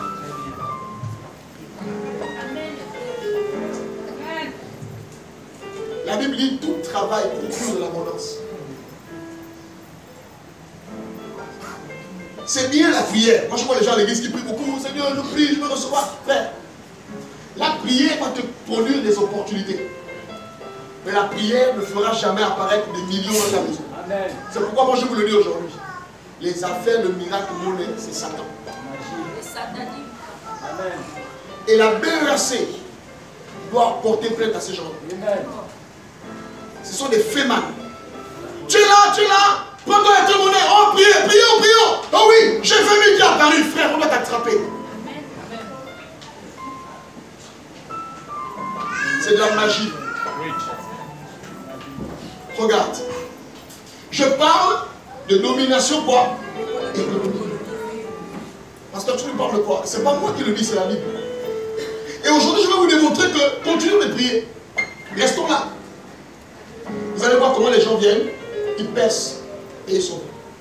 La Bible dit tout travail procure de l'abondance. C'est bien la prière. Moi je vois les gens à l'église qui prient beaucoup. Seigneur, je prie, je veux recevoir. Frère, la prière va te produire des opportunités. Mais la prière ne fera jamais apparaître des millions dans ta maison. C'est pourquoi moi je vous le dis aujourd'hui. Les affaires, le miracle, monnaie, c'est Satan. Et la BEAC doit porter plainte à ces gens. Ce sont des fémans. Tu es là, prends-toi la monnaie. Oh, prions. Oh oui, j'ai 20 000 qui apparu, frère, on va t'attraper. C'est de la magie. Regarde. Je parle de domination quoi? Économique. Parce que tu nous parles de quoi? C'est pas moi qui le dis, c'est la Bible. Et aujourd'hui, je vais vous démontrer que continuons de prier. Restons là. Vous allez voir comment les gens viennent, ils percent et ils sont.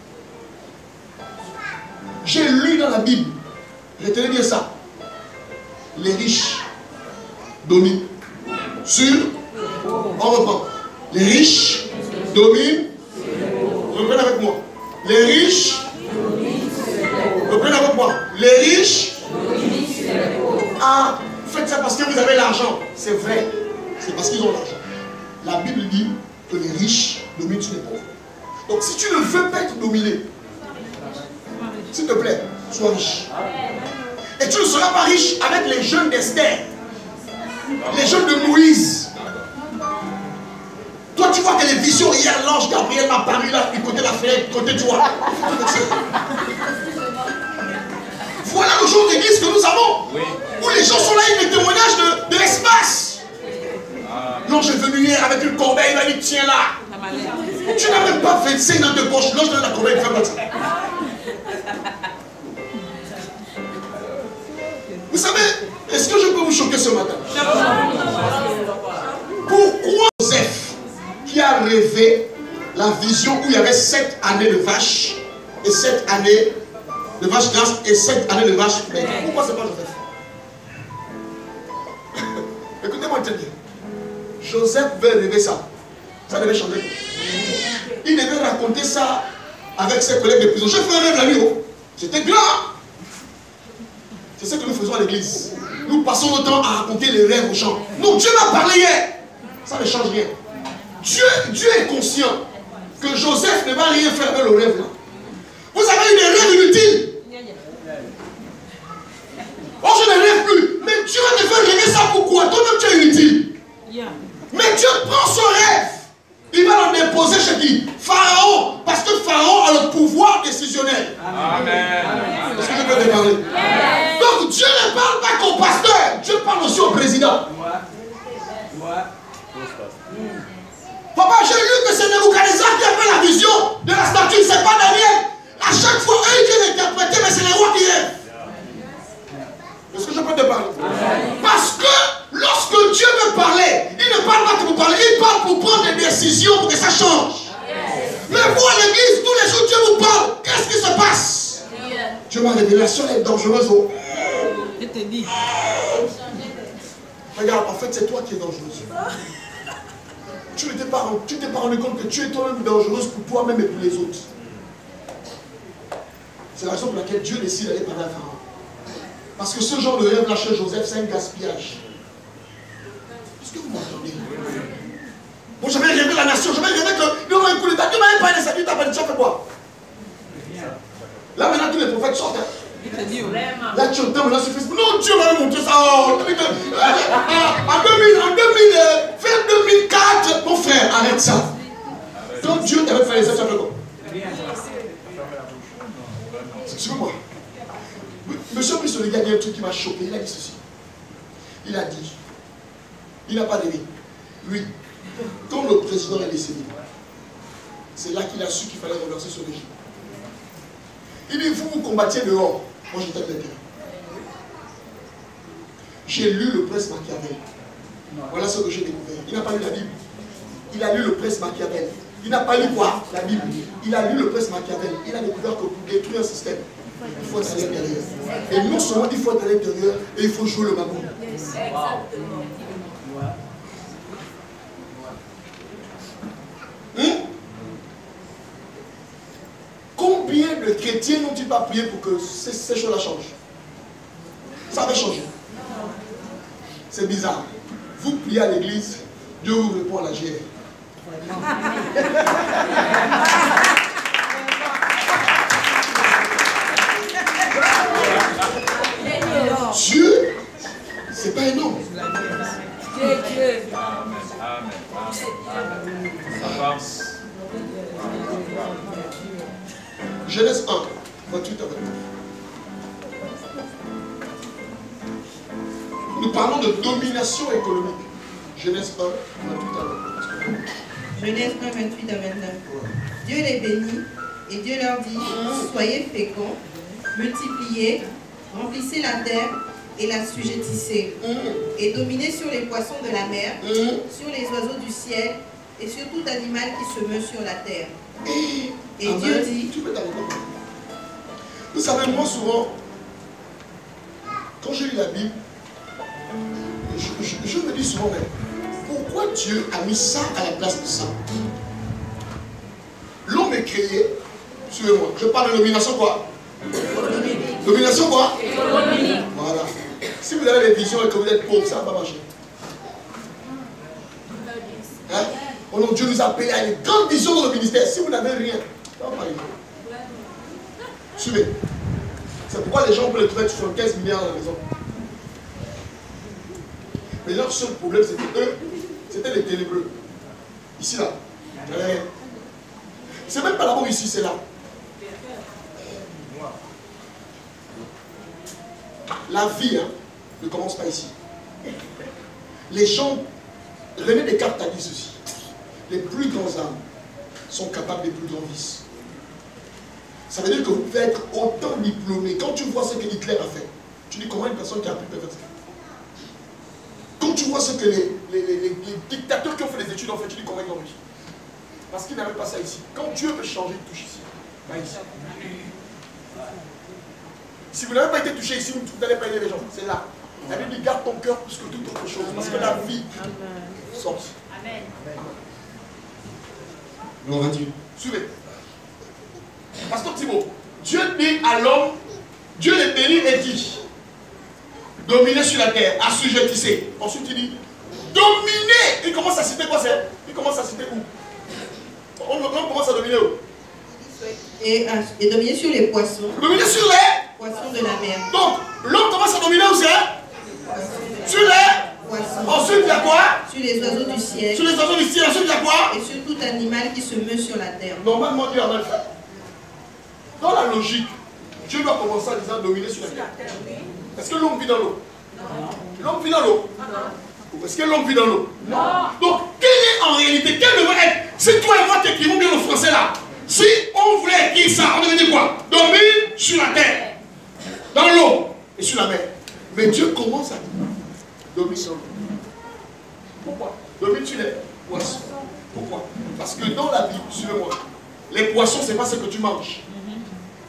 J'ai lu dans la Bible, retenez bien ça. Les riches dominent sur. On reprend. Les riches dominent. Reprenez avec moi. Les riches. Reprenez avec moi. Les riches. Ah, faites ça parce que vous avez l'argent. C'est vrai. C'est parce qu'ils ont l'argent. La Bible dit que les riches dominent sur les pauvres. Donc si tu ne veux pas être dominé, s'il te plaît, sois riche. Et tu ne seras pas riche avec les jeunes d'Esther, les jeunes de Moïse. Toi, tu vois que les visions, hier, l'ange Gabriel m'a paru là, du côté de la fenêtre, du côté de toi. Voilà le genre d'église que nous avons, où les gens sont là avec des témoignages de l'espace. L'ange est venu hier avec une corbeille, il m'a dit, tiens là. Tu n'as même pas 25 dans tes poches, l'ange donne la corbeille, il fait comme ça. Vous savez, est-ce que je peux vous choquer ce matin? Pourquoi Joseph, qui a rêvé la vision où il y avait 7 années de vaches et 7 années de vaches grasses et 7 années de vaches maigres, pourquoi c'est pas Joseph? Écoutez-moi très bien. Joseph veut rêver ça. Ça devait changer. Il devait raconter ça avec ses collègues de prison. J'ai fait un rêve la nuit. C'était grand. C'est ce que nous faisons à l'église. Nous passons notre temps à raconter les rêves aux gens. Non, Dieu m'a parlé hier. Ça ne change rien. Dieu est conscient que Joseph ne va rien faire avec le rêve là. Vous avez eu des rêves inutiles. Oh, je ne rêve plus. Mais Dieu va te faire rêver ça pourquoi? Toi-même tu es inutile. Mais Dieu prend son rêve. Il va l'en déposer chez qui? Pharaon. Parce que Pharaon a le pouvoir décisionnel. Amen. Est-ce que je peux te parler? Donc Dieu ne parle pas qu'au pasteur. Dieu parle aussi au président. Papa, j'ai lu que c'est Nebuchadnezzar qui a fait la vision de la statue. C'est pas Daniel. À chaque fois, eux, Dieu l'interprétait, mais c'est les rois qui rêvent. Est-ce que je peux te parler? Parce que lorsque Dieu veut parler, il ne parle pas pour parler, il parle pour prendre des décisions pour que ça change. Mais vous à l'église, tous les jours Dieu vous parle. Qu'est-ce qu'est-ce qui se passe? Dieu m'a révélé, la révélation est dangereuse. Oh. Je te dis. Regarde, en fait, c'est toi qui es dangereuse. Tu ne t'es pas rendu compte que tu es toi-même dangereuse pour toi-même et pour les autres. C'est la raison pour laquelle Dieu décide d'aller parler à Pharaon. Parce que ce genre de rêve là chez Joseph, c'est un gaspillage. Est-ce que vous m'entendez? Bon, j'avais rêvé la nation, j'avais rêvé que nous avons un coup d'état. Dieu m'avait parlé de ça, tu t'as parlé de ça, fait quoi? Là maintenant tous les prophètes sortent. Hein. Là tu entends maintenant sur Facebook. Non, Dieu m'a montré ça. Oh, en 2004, mon frère, arrête ça. Quand Dieu t'avait fait les ça, tu as fait quoi? Excusez-moi. Monsieur Brissot, il a dit un truc qui m'a choqué. Il a dit ceci. Il a dit, il n'a pas d'aimer. Lui, quand le président est décédé, c'est là qu'il a su qu'il fallait renverser ce régime. Il dit, vous combattiez dehors. Moi, j'étais à l'intérieur. J'ai lu le Prince Machiavel. Voilà ce que j'ai découvert. Il n'a pas lu la Bible. Il a lu le Prince Machiavel. Il n'a pas lu quoi? La Bible. Il a lu le Prince Machiavel. Il a découvert que pour détruire un système, il faut être à l'intérieur. Et non seulement il faut être à l'intérieur, et il faut jouer le mammon. Combien de chrétiens n'ont-ils pas prié pour que ces choses-là changent? Ça va changer. C'est bizarre. Vous priez à l'église, Dieu vous répond à la GR. Dieu, c'est pas énorme. Genèse 1, 28 à 29. Nous parlons de domination économique. Genèse 1, 28 à 29. Genèse 1, 28 à 29. Dieu les bénit et Dieu leur dit, soyez féconds, multipliez, remplissez la terre et la sujettissez, et dominez sur les poissons de la mer, sur les oiseaux du ciel et sur tout animal qui se meut sur la terre. Et Amen. Dieu dit, Tu peux t'arrêter. Vous savez, moi souvent, quand je lis la Bible, je me dis souvent, mais pourquoi Dieu a mis ça à la place de ça? L'homme est créé, suivez-moi, je parle de domination quoi? Domination quoi? Voilà. Si vous avez des visions et que vous êtes pauvre, ça ne va pas marcher. Hein? Oh non, Dieu nous a appelés à une grande vision dans le ministère. Si vous n'avez rien, ça ne va pas arriver. Suivez. C'est pourquoi les gens peuvent trouver 75 milliards dans la maison. Mais leur seul problème, c'était eux. C'était les ténébreux. Ici, là. C'est même pas là-bas ici, c'est là. La vie hein, ne commence pas ici. Les gens, René Descartes a dit ceci. Les plus grands âmes sont capables des plus grands vices. Ça veut dire que vous pouvez être autant diplômé. Quand tu vois ce que Hitler a fait, tu dis comment une personne qui a pu faire ça. Quand tu vois ce que les dictateurs qui ont fait les études ont fait, tu dis comment ils ont réussi. Parce qu'ils n'avaient pas ça ici. Quand Dieu veut changer, il touche ici. Pas ici. Si vous n'avez pas été touché ici, vous n'allez pas aider les gens. C'est là. La Bible dit garde ton cœur plus que toute autre chose. Parce que la vie sort. Amen. Non, Dieu. Suivez. Pasteur Thibault, Dieu dit à l'homme, Dieu les bénit et dit, dominez sur la terre, assujettissez. Ensuite il dit, dominez. Il commence à citer quoi c'est? Il commence à citer où? On commence à dominer où? et dominer sur les poissons. Dominer sur les poissons de la mer. Donc, l'homme commence à dominer où c'est? Sur les Poissons. Ensuite, il y a quoi? Sur les oiseaux du ciel. Sur les oiseaux du ciel. Ensuite, il y a quoi? Et sur tout animal qui se meut sur la terre. Normalement, Dieu a mal fait. Dans la logique, Dieu doit commencer en disant dominer sur la terre. Est-ce que l'homme vit dans l'eau? L'homme vit dans l'eau? Est-ce que l'homme vit dans l'eau? Non. Donc, quelle est en réalité, quelle devrait être, c'est toi et moi qui écrivons bien le français là. Si on voulait écrire ça, on devait dire quoi? Domine sur la terre, dans l'eau et sur la mer. Mais Dieu commence à dire domine sur l'eau. Pourquoi? Domine sur les poissons. Pourquoi? Parce que dans la Bible, suivez-moi, les poissons, ce n'est pas ce que tu manges.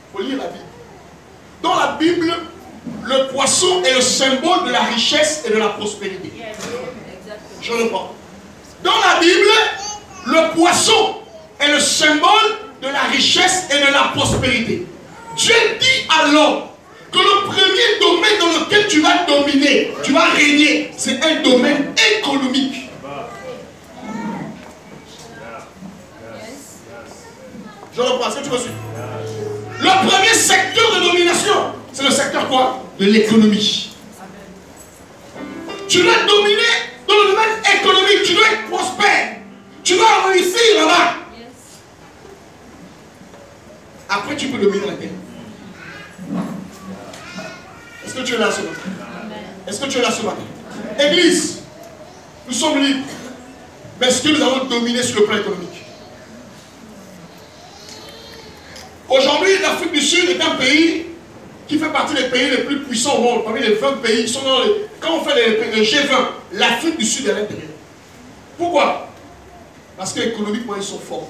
Il faut lire la Bible. Dans la Bible, le poisson est le symbole de la richesse et de la prospérité. Je reprends. Dans la Bible, le poisson est le symbole de la richesse et de la prospérité. Dieu dit à l'homme que le premier domaine dans lequel tu vas dominer, tu vas régner, c'est un domaine économique. Je reprends, est-ce que tu me suis? Le premier secteur de domination, c'est le secteur quoi? De l'économie. Tu dois dominer dans le domaine économique, tu dois être prospère. Tu dois réussir là-bas. Après, tu peux dominer la terre. Est-ce que tu es là ce matin? Est-ce que tu es là ce matin? Église, nous sommes libres. Mais est-ce que nous allons dominer sur le plan économique? Aujourd'hui, l'Afrique du Sud est un pays qui fait partie des pays les plus puissants au monde. Parmi les 20 pays, ils sont dans les... Quand on fait le G20, l'Afrique du Sud est à l'intérieur. Pourquoi? Parce qu'économiquement, ils sont forts.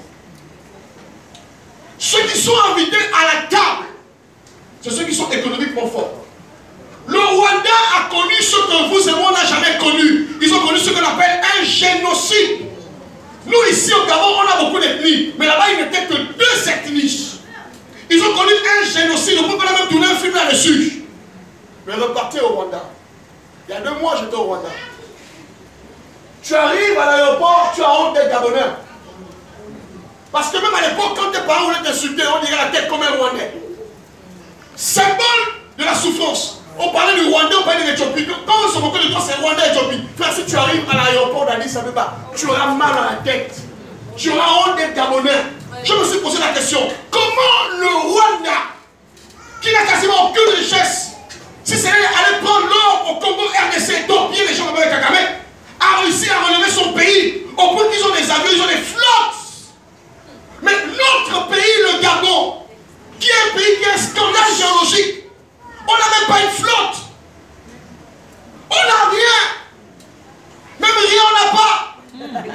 Ceux qui sont invités à la table, c'est ceux qui sont économiquement forts. Le Rwanda a connu ce que vous et moi, on n'a jamais connu. Ils ont connu ce qu'on appelle un génocide. Nous, ici au Gabon, on a beaucoup d'ethnies. Mais là-bas, il n'était que 2 ethnies. Ils ont connu un génocide. On peut pas même tourner un film là-dessus. Mais repartez au Rwanda. Il y a 2 mois, j'étais au Rwanda. Tu arrives à l'aéroport, tu as honte d'être Gabonais. Parce que même à l'époque, quand tes parents voulaient t'insulter, on dirait la tête comme un Rwandais. Symbole de la souffrance. On parlait du Rwandais, on parlait de l'Éthiopie. Quand on se moque de toi, c'est Rwanda et Éthiopie. Frère, si tu arrives à l'aéroport d'Addis Abeba, tu auras mal à la tête. Tu auras honte d'être Gabonais. Je me suis posé la question, comment le Rwanda, qui n'a quasiment aucune richesse, si c'est aller prendre l'or au Congo RDC, torpiller les gens comme avec Kagame, a réussi à relever son pays au point qu'ils ont des avions, ils ont des flottes. Mais notre pays, le Gabon, qui est un pays qui est un scandale géologique, on n'a même pas une flotte. On n'a rien. Même rien, on n'a pas.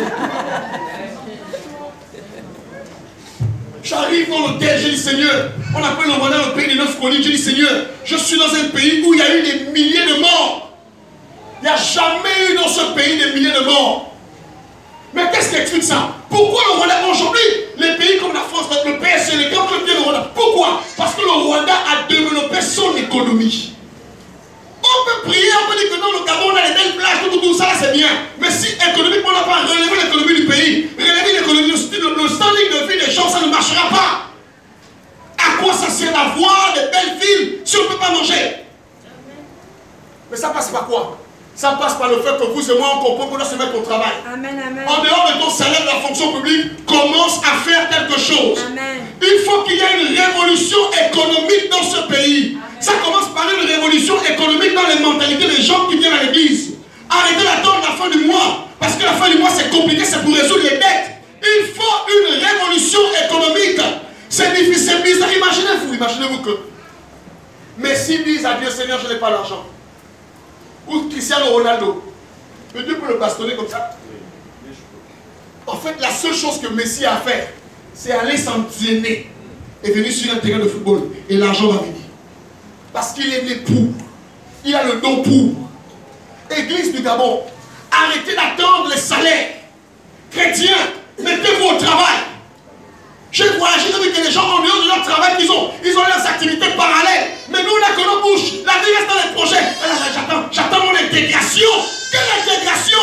J'arrive dans l'hôtel, je dis Seigneur, on appelle le Rwanda le pays des 9 collines. Je dis Seigneur, je suis dans un pays où il y a eu des milliers de morts. Il n'y a jamais eu dans ce pays des milliers de morts. Mais qu'est-ce qui explique ça? Pourquoi le Rwanda aujourd'hui, les pays comme la France, le PSG, les grands clubs du Rwanda, pourquoi? Parce que le Rwanda a développé son économie. On peut prier, on peut dire que non, le Gabon, on a les belles plages, tout ça, c'est bien. Mais si économiquement, on n'a pas relevé l'économie du pays, relevé l'économie, le standing de vie des gens, ça ne marchera pas. À quoi ça sert d'avoir des belles villes si on ne peut pas manger? Mais ça passe par quoi? Ça passe par le fait que vous et moi, on comprend qu'on doit se mettre au travail. Amen, amen. En dehors de ton salaire de la fonction publique, commence à faire quelque chose. Amen. Il faut qu'il y ait une révolution économique dans ce pays. Amen. Ça commence par une révolution économique dans les mentalités des gens qui viennent à l'église. Arrêtez d'attendre la fin du mois. Parce que la fin du mois, c'est compliqué, c'est pour résoudre les dettes. Il faut une révolution économique. C'est difficile, c'est bizarre. Imaginez-vous que Messi dise à Dieu, Seigneur, je n'ai pas l'argent. Ou Cristiano Ronaldo. Mais Dieu peut le bastonner comme ça. En fait, la seule chose que Messi a à faire, c'est aller s'entraîner et venir sur un terrain de football. Et l'argent va venir. Parce qu'il est né pour. Il a le don pour. Église du Gabon, arrêtez d'attendre les salaires. Chrétiens, mettez-vous au travail. J'ai voyagé avec des gens en dehors de leur travail, ils ont leurs activités parallèles. Mais nous, on a que nos bouches. La vie reste dans les projets. J'attends mon intégration. Quelle intégration?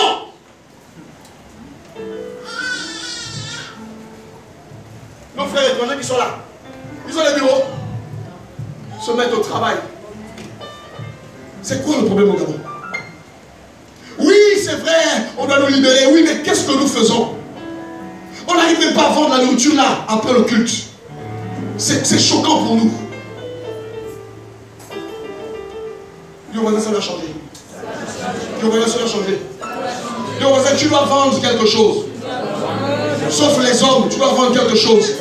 Nos frères étrangers qui sont là, ils ont les bureaux. Se mettre au travail. C'est quoi le problème au Gabon? Oui, c'est vrai, on doit nous libérer. Oui, mais qu'est-ce que nous faisons? On n'arrive même pas à vendre la nourriture là, après le culte. C'est choquant pour nous. Dieu voisin, ça doit changer. Dieu voisin, ça doit changer. Dieu voisin, tu dois vendre quelque chose. Sauf les hommes, tu dois vendre quelque chose.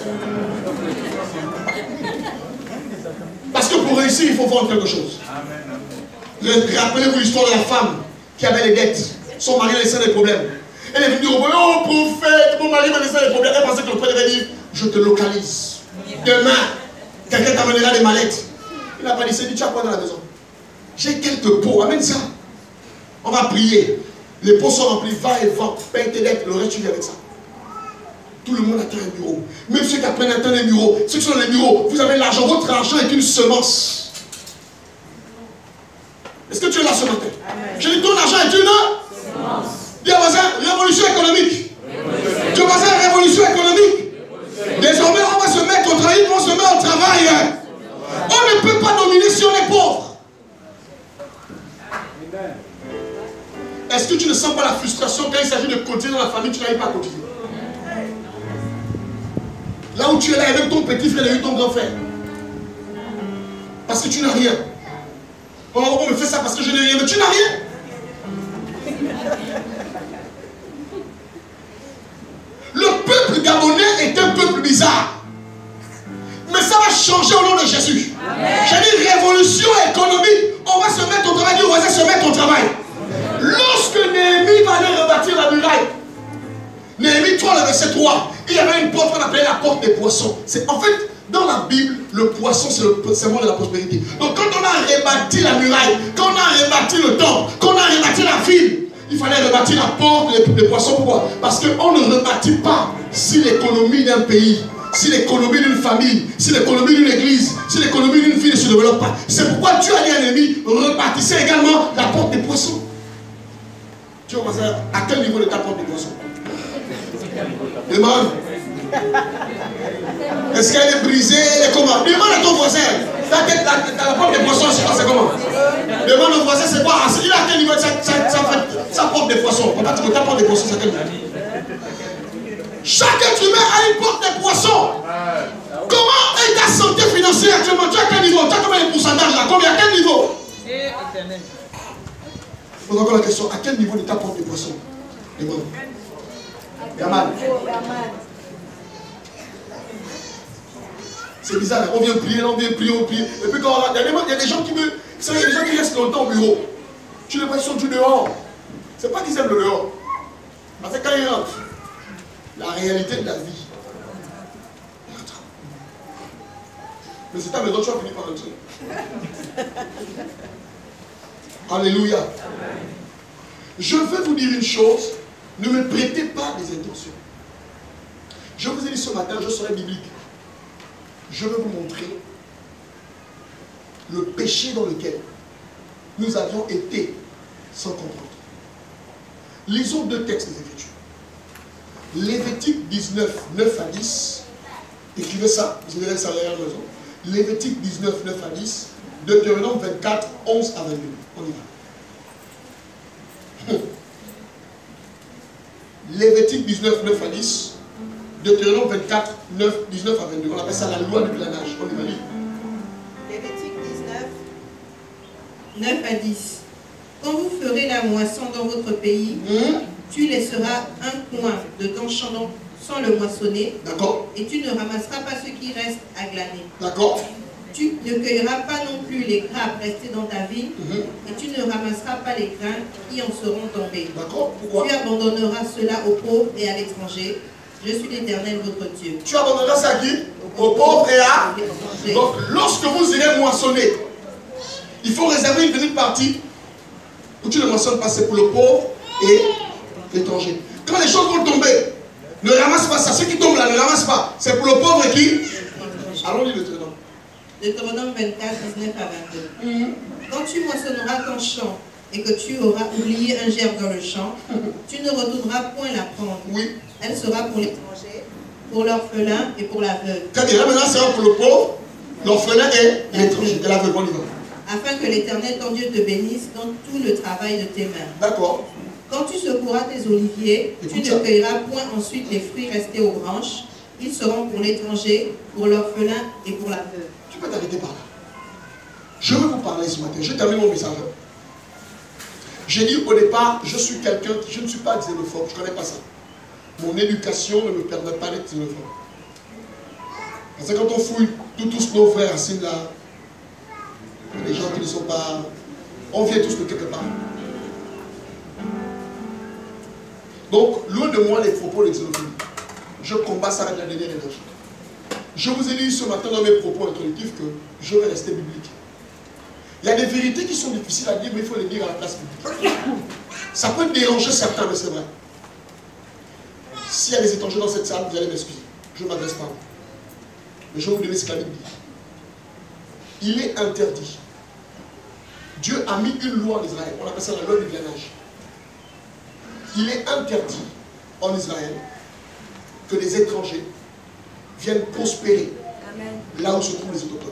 Parce que pour réussir, il faut vendre quelque chose. Rappelez-vous l'histoire de la femme qui avait les dettes. Son mari a laissé des problèmes. Elle est venue au prophète, oh prophète, mon mari m'a laissé des problèmes. Elle pensait que le prophète devait dire, je te localise. Demain, Quelqu'un t'amènera des mallettes. Il n'a pas dit, c'est dit, tu as quoi dans la maison? J'ai quelques pots, amène ça. On va prier. Les pots sont remplis, va et vends, paye tes dettes, le reste tu viens avec ça. Tout le monde attend un bureau. Même ceux qui apprennent à attendre un bureau, ceux qui sont dans les bureaux, vous avez l'argent, votre argent est une semence. Est-ce que tu es là ce matin? Je dis, ton argent est une semence. Dis à voisin, révolution économique. Dis à voisin, révolution économique. Désormais, on va se mettre au travail, on se met au travail. On ne peut pas dominer sur les pauvres. Est-ce que tu ne sens pas la frustration quand il s'agit de cotiser dans la famille, tu n'arrives pas à cotiser? Là où tu es là, et même ton petit frère et ton grand frère. Parce que tu n'as rien. On me fait ça parce que je n'ai rien, mais tu n'as rien. Le peuple gabonais est un peuple bizarre. Mais ça va changer au nom de Jésus. J'ai dit révolution économique. On va se mettre au travail, on va se mettre au travail. Lorsque Néhémie va aller rebâtir la muraille, Néhémie 3, le verset 3, il y avait une porte qu'on appelait la porte des poissons. En fait, dans la Bible, le poisson, c'est le symbole de la prospérité. Donc quand on a rebâti la muraille, quand on a rebâti le temple, quand on a rebâti la ville, il fallait rebâtir la porte des poissons. Pourquoi? Parce qu'on ne rebâtit pas si l'économie d'un pays, si l'économie d'une famille, si l'économie d'une église, si l'économie d'une ville ne se développe pas. C'est pourquoi Dieu a dit à Néhémie, rebâtissez également la porte des poissons. Tu vois à quel niveau de ta porte des poissons? Demande. Est-ce qu'elle est brisée? Elle est comment? Demande à ton voisin. La porte des poissons, c'est comment? Demande au voisin, c'est quoi? Il a à quel niveau sa porte des poissons? Papa, tu veux ta porte des poissons, c'est à quel niveau? Chaque être humain a une porte des poissons. Comment est ta santé financière actuellement? Tu as quel niveau? Tu as combien de pourcentage là? Combien? À quel niveau? Je pose encore la question. À quel niveau de ta porte des poissons? Demande. Yaman. C'est bizarre, on vient prier, on vient prier, on prie. Et puis quand il y a des gens qui me. Il y a des gens qui restent longtemps au bureau. Tu les vois, ils sont du dehors. C'est pas qu'ils aiment le dehors. Parce que quand ils rentrent, la réalité de la vie. Mais c'est ta maison, tu vas finir par rentrer. Alléluia. Je veux vous dire une chose. Ne me prêtez pas des intentions. Je vous ai dit ce matin, je serai biblique. Je veux vous montrer le péché dans lequel nous avions été sans comprendre. Lisons deux textes des Écritures. Lévitique 19, 9 à 10. Écrivez ça, vous verrez ça derrière la maison. Lévitique 19, 9 à 10. Deutéronome 24, 11 à 22. On y va. Lévitique 19, 9 à 10. Deutéronome 24, 19 à 22. On appelle ça la loi du planage. On y va lire. Lévitique 19, 9 à 10. Quand vous ferez la moisson dans votre pays, tu laisseras un coin de ton champ sans le moissonner. D'accord. Et tu ne ramasseras pas ce qui reste à glaner. D'accord. Tu ne cueilleras pas non plus les grappes restées dans ta vigne, et tu ne ramasseras pas les grains qui en seront tombés. D'accord. Pourquoi? Tu abandonneras cela aux pauvres et à l'étranger. Je suis l'Éternel, votre Dieu. Tu abandonneras ça à qui? Aux pauvres et à l'étranger. Donc, lorsque vous irez moissonner, il faut réserver une petite partie où tu ne moissonnes pas, c'est pour le pauvre et l'étranger. Quand les choses vont tomber, ne ramasse pas ça. Ceux qui tombent là, ne ramasse pas. C'est pour le pauvre et qui? Allons lire le Deutéronome. Deutéronome 24, 19 à 22. Quand tu moissonneras ton champ et que tu auras oublié un gerbe dans le champ, tu ne retourneras point la prendre. Oui. Elle sera pour l'étranger, pour l'orphelin et pour la veuve. Très bien, là maintenant c'est pour le pauvre, l'orphelin et l'étranger, et la veuve. On y va. Afin que l'Éternel ton Dieu te bénisse dans tout le travail de tes mains. D'accord. Quand tu secoueras tes oliviers, tu ne cueilleras point ensuite les fruits restés aux branches. Ils seront pour l'étranger, pour l'orphelin et pour la veuve. Tu peux t'arrêter par là. Je veux vous parler ce matin. Je termine mon message. J'ai dit au départ, je suis quelqu'un, je ne suis pas xénophobe, je ne connais pas ça. Mon éducation ne me permet pas d'être xénophobe. Parce que quand on fouille tous nos frères assis là, il y a des gens qui ne sont pas... On vient tous de quelque part. Donc, loin de moi les propos de xénophobie. Je combats ça avec la dernière énergie. Je vous ai dit ce matin dans mes propos introductifs que je vais rester biblique. Il y a des vérités qui sont difficiles à dire, mais il faut les dire à la place biblique. Ça peut déranger certains, mais c'est vrai. S'il y a des étrangers dans cette salle, vous allez m'excuser. Je ne m'adresse pas à vous. Mais je vais vous donner ce que la Bible dit. Il est interdit. Dieu a mis une loi en Israël. On appelle ça la loi du glanage. Il est interdit en Israël que des étrangers viennent prospérer là où se trouvent les autochtones.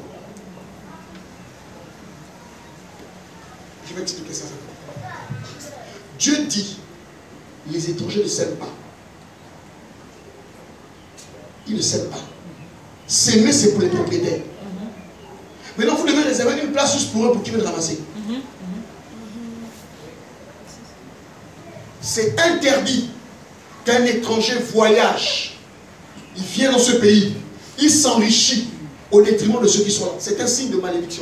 Je vais expliquer ça. Dieu dit, les étrangers ne s'aiment pas. Ils ne s'aiment pas. S'aimer, c'est pour les propriétaires. Maintenant, vous devez réserver une place juste pour eux pour qu'ils viennent ramasser. C'est interdit qu'un étranger voyage. Il vient dans ce pays. Il s'enrichit au détriment de ceux qui sont là. C'est un signe de malédiction.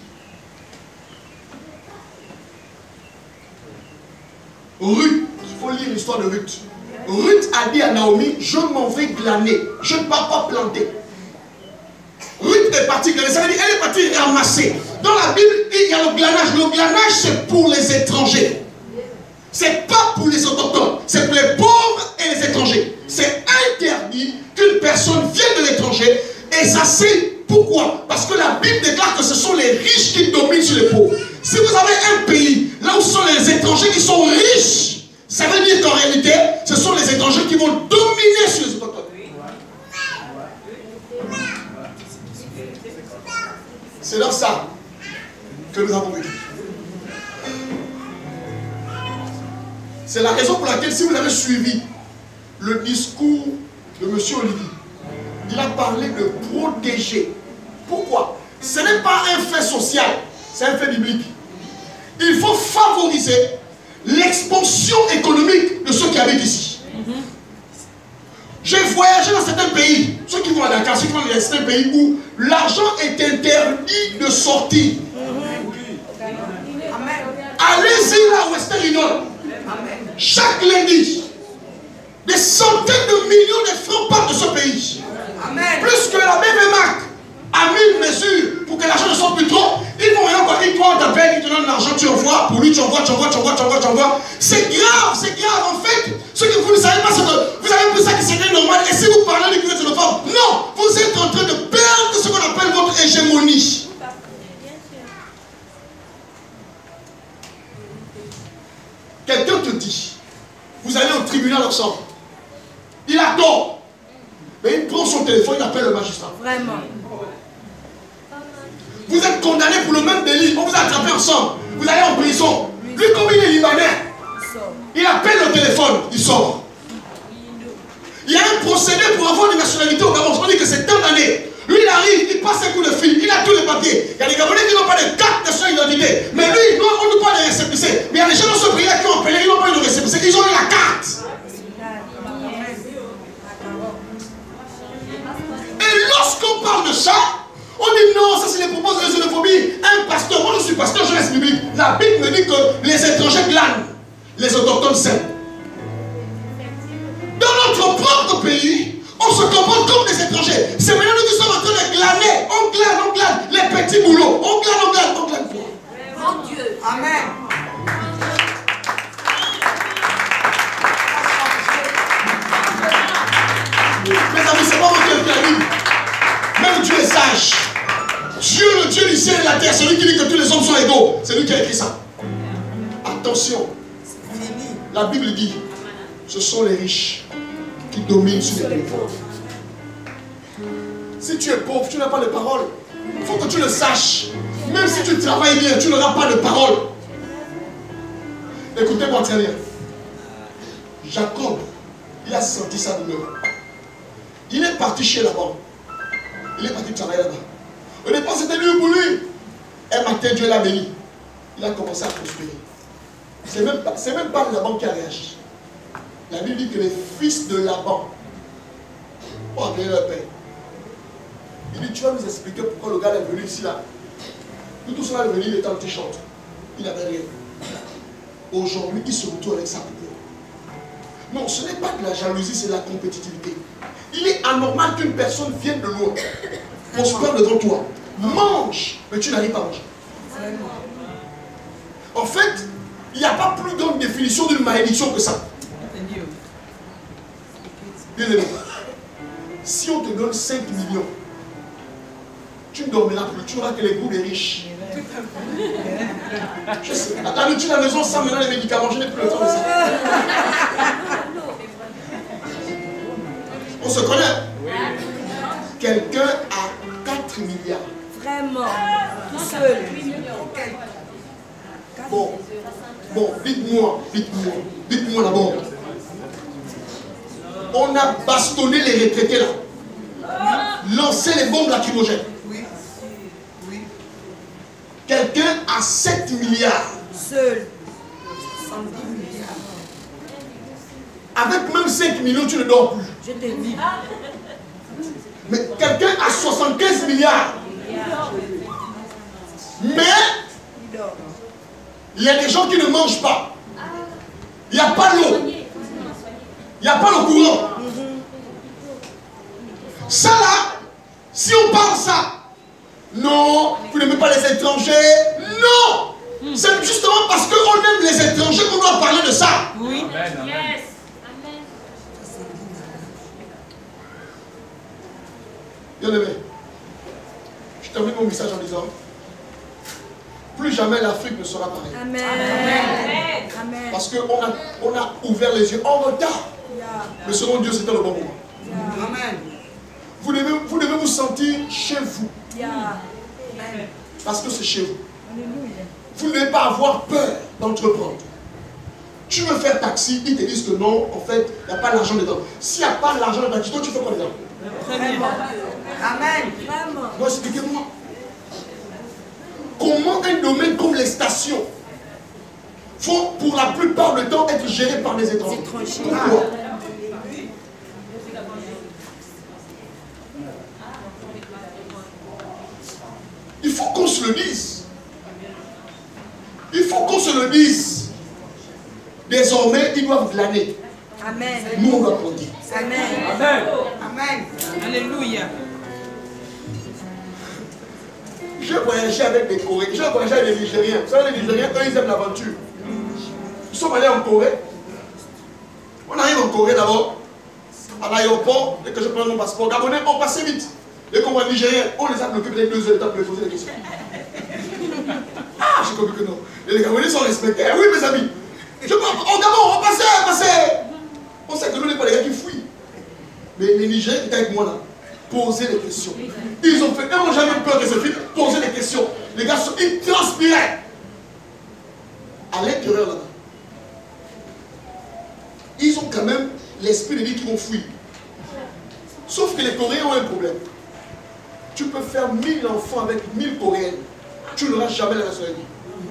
Ruth, il faut lire l'histoire de Ruth. Ruth a dit à Naomi, je m'en vais glaner. Je ne pars pas planter. Ruth est partie glaner. Ça veut dire, elle est partie ramasser. Dans la Bible, il y a le glanage. Le glanage, c'est pour les étrangers. C'est pas pour les autochtones. C'est pour les pauvres et les étrangers. C'est interdit qu'une personne vienne de l'étranger. Et ça, c'est pourquoi? Parce que la Bible déclare que ce sont les riches qui dominent sur les pauvres. Si vous avez un pays, là où sont les étrangers qui sont riches, ça veut dire qu'en réalité, ce sont les étrangers qui vont dominer sur les autochtones. C'est dans ça que nous avons vécu. C'est la raison pour laquelle, si vous avez suivi le discours de M. Olivier, il a parlé de protéger. Pourquoi? Ce n'est pas un fait social, c'est un fait biblique. Il faut favoriser l'expansion économique de ceux qui habitent ici. J'ai voyagé dans certains pays, ceux qui vont à Dakar, ceux qui vont dans certains pays où l'argent est interdit de sortir. Allez-y là, Western Union. Chaque lundi, des centaines de millions de francs partent de ce pays. Plus que la BVMAC a mis une mesure pour que l'argent ne sorte plus trop. Ils vont rien quoi, ils t'appellent, ils te donnent l'argent, tu envoies, pour lui tu envoies. C'est grave en fait. Ce que vous ne savez pas, c'est que vous avez pris ça qui serait normal. Et si vous parlez de Christ de femme, non, vous êtes en train de perdre ce qu'on appelle votre hégémonie. Quelqu'un te dit, vous allez au tribunal ensemble. Il a tort. Mais il prend son téléphone, il appelle le magistrat. Vraiment. Vous êtes condamné pour le même délit. On vous a attrapé ensemble. Vous allez en prison. Lui, comme il est libanais, il appelle le téléphone, il sort. Il y a un procédé pour avoir une nationalité au Gabon. On dit que c'est tant d'années. Lui, il arrive, il passe un coup de fil, il a tous les papiers. Il y a des Gabonais qui n'ont pas de carte de son identité. Mais lui, on ne peut pas les récépissés. Mais il y a des gens dans ce pays-là qui ont appelé, ils n'ont pas eu de récépissé. Ils ont eu la carte. Et lorsqu'on parle de ça, on dit non, ça c'est les propos de xénophobie. Un pasteur, moi je suis pasteur, je reste biblique. La Bible me dit que les étrangers glanent, les autochtones s'aiment. Dans notre propre pays, on se comporte comme des étrangers. C'est maintenant nous qui sommes en train de glaner. On glane, les petits boulots. On glane. Mon Dieu. Amen. Mes amis, c'est pas moi qui ai écrit la Bible. Même Dieu est sage. Dieu, le Dieu du ciel et de la terre, celui qui dit que tous les hommes sont égaux, c'est lui qui a écrit ça. Attention, la Bible dit, ce sont les riches qui dominent sur les pauvres. Si tu es pauvre, tu n'as pas de parole. Il faut que tu le saches. Même si tu travailles bien, tu n'auras pas de parole. Écoutez-moi très bien. Jacob, il a senti sa douleur. Il est parti chez Laban. Il est parti travailler là-bas. Au départ, c'était dur pour lui. Un matin, Dieu l'a béni. Il a commencé à prospérer. C'est même pas Laban qui a réagi. La Bible dit que les fils de Laban ont appelé leur père. Il dit, tu vas nous expliquer pourquoi le gars est venu ici là. Tout cela est venu, il était en t-shirt. Il n'avait rien. Aujourd'hui, il se retrouve avec sa poupée. Non, ce n'est pas de la jalousie, c'est de la compétitivité. Il est anormal qu'une personne vienne de loin, prospère devant toi, mange, mais tu n'arrives pas à manger. En fait, il n'y a pas plus grande définition d'une malédiction que ça. Bien aimé, si on te donne 5 millions, tu ne dormiras plus, tu n'auras que les goûts des riches. Je sais, d'habitude à la maison, ça maintenant les médicaments, je n'ai plus le temps de ça. On se connaît. Quelqu'un a 4 milliards. Vraiment. Tout seul. Bon, dites-moi d'abord. On a bastonné les retraités là. Lancé les bombes lacrymogènes. Oui. Quelqu'un a 7 milliards. Seul. 110 milliards. Avec même 5 millions, tu ne dors plus. Je te dis. Mais quelqu'un a 75 milliards. Mais il y a des gens qui ne mangent pas. Il n'y a pas l'eau. Il n'y a pas le courant. Ça là, si on parle ça, non, vous n'aimez pas les étrangers. Non, c'est justement parce qu'on aime les étrangers qu'on doit parler de ça. Oui. Yes. Bien aimé, je termine mon message en disant, plus jamais l'Afrique ne sera pareille. Amen. Amen. Parce qu'on a ouvert les yeux en retard. Mais selon Dieu, c'était le bon moment. Amen. Vous devez vous sentir chez vous. Amen. Parce que c'est chez vous. Vous ne devez pas avoir peur d'entreprendre. Tu veux faire taxi, ils te disent que non, en fait, il n'y a pas d'argent dedans. S'il n'y a pas d'argent dedans, toi, tu fais quoi dedans? Très bien. Amen. Vraiment. Non, expliquez-moi. Comment un domaine comme les stations faut pour la plupart du temps être géré par des étrangers? Pourquoi? Il faut qu'on se le dise. Il faut qu'on se le dise. Désormais, ils doivent glaner. Amen. Nous, on doit produire. Amen. Amen. Alléluia. J'ai voyagé avec des Coréens, j'ai voyagé avec des Nigériens. Vous savez, les Nigériens, eux, ils aiment l'aventure. Nous sommes allés en Corée. On arrive en Corée d'abord, à l'aéroport, dès que je prends mon passeport. Gabonais, on passait vite. Dès qu'on voit Nigériens, on les a bloqués peut-être 2 heures de temps pour les poser des questions. Ah, j'ai compris que non. Et les Gabonais sont respectés. Oui, mes amis. Je crois, au Gabon, on passait. On sait que nous, n'est pas les gars qui fuient. Mais les Nigériens qui étaient avec moi là, poser des questions. Ils ont fait, ils n'ont jamais peur de se faire poser des questions. Les gars, ils transpiraient. À l'intérieur là-bas. Ils ont quand même l'esprit de vie qui vont fuir. Sauf que les Coréens ont un problème. Tu peux faire 1000 enfants avec 1000 Coréennes. Tu n'auras jamais la nationalité.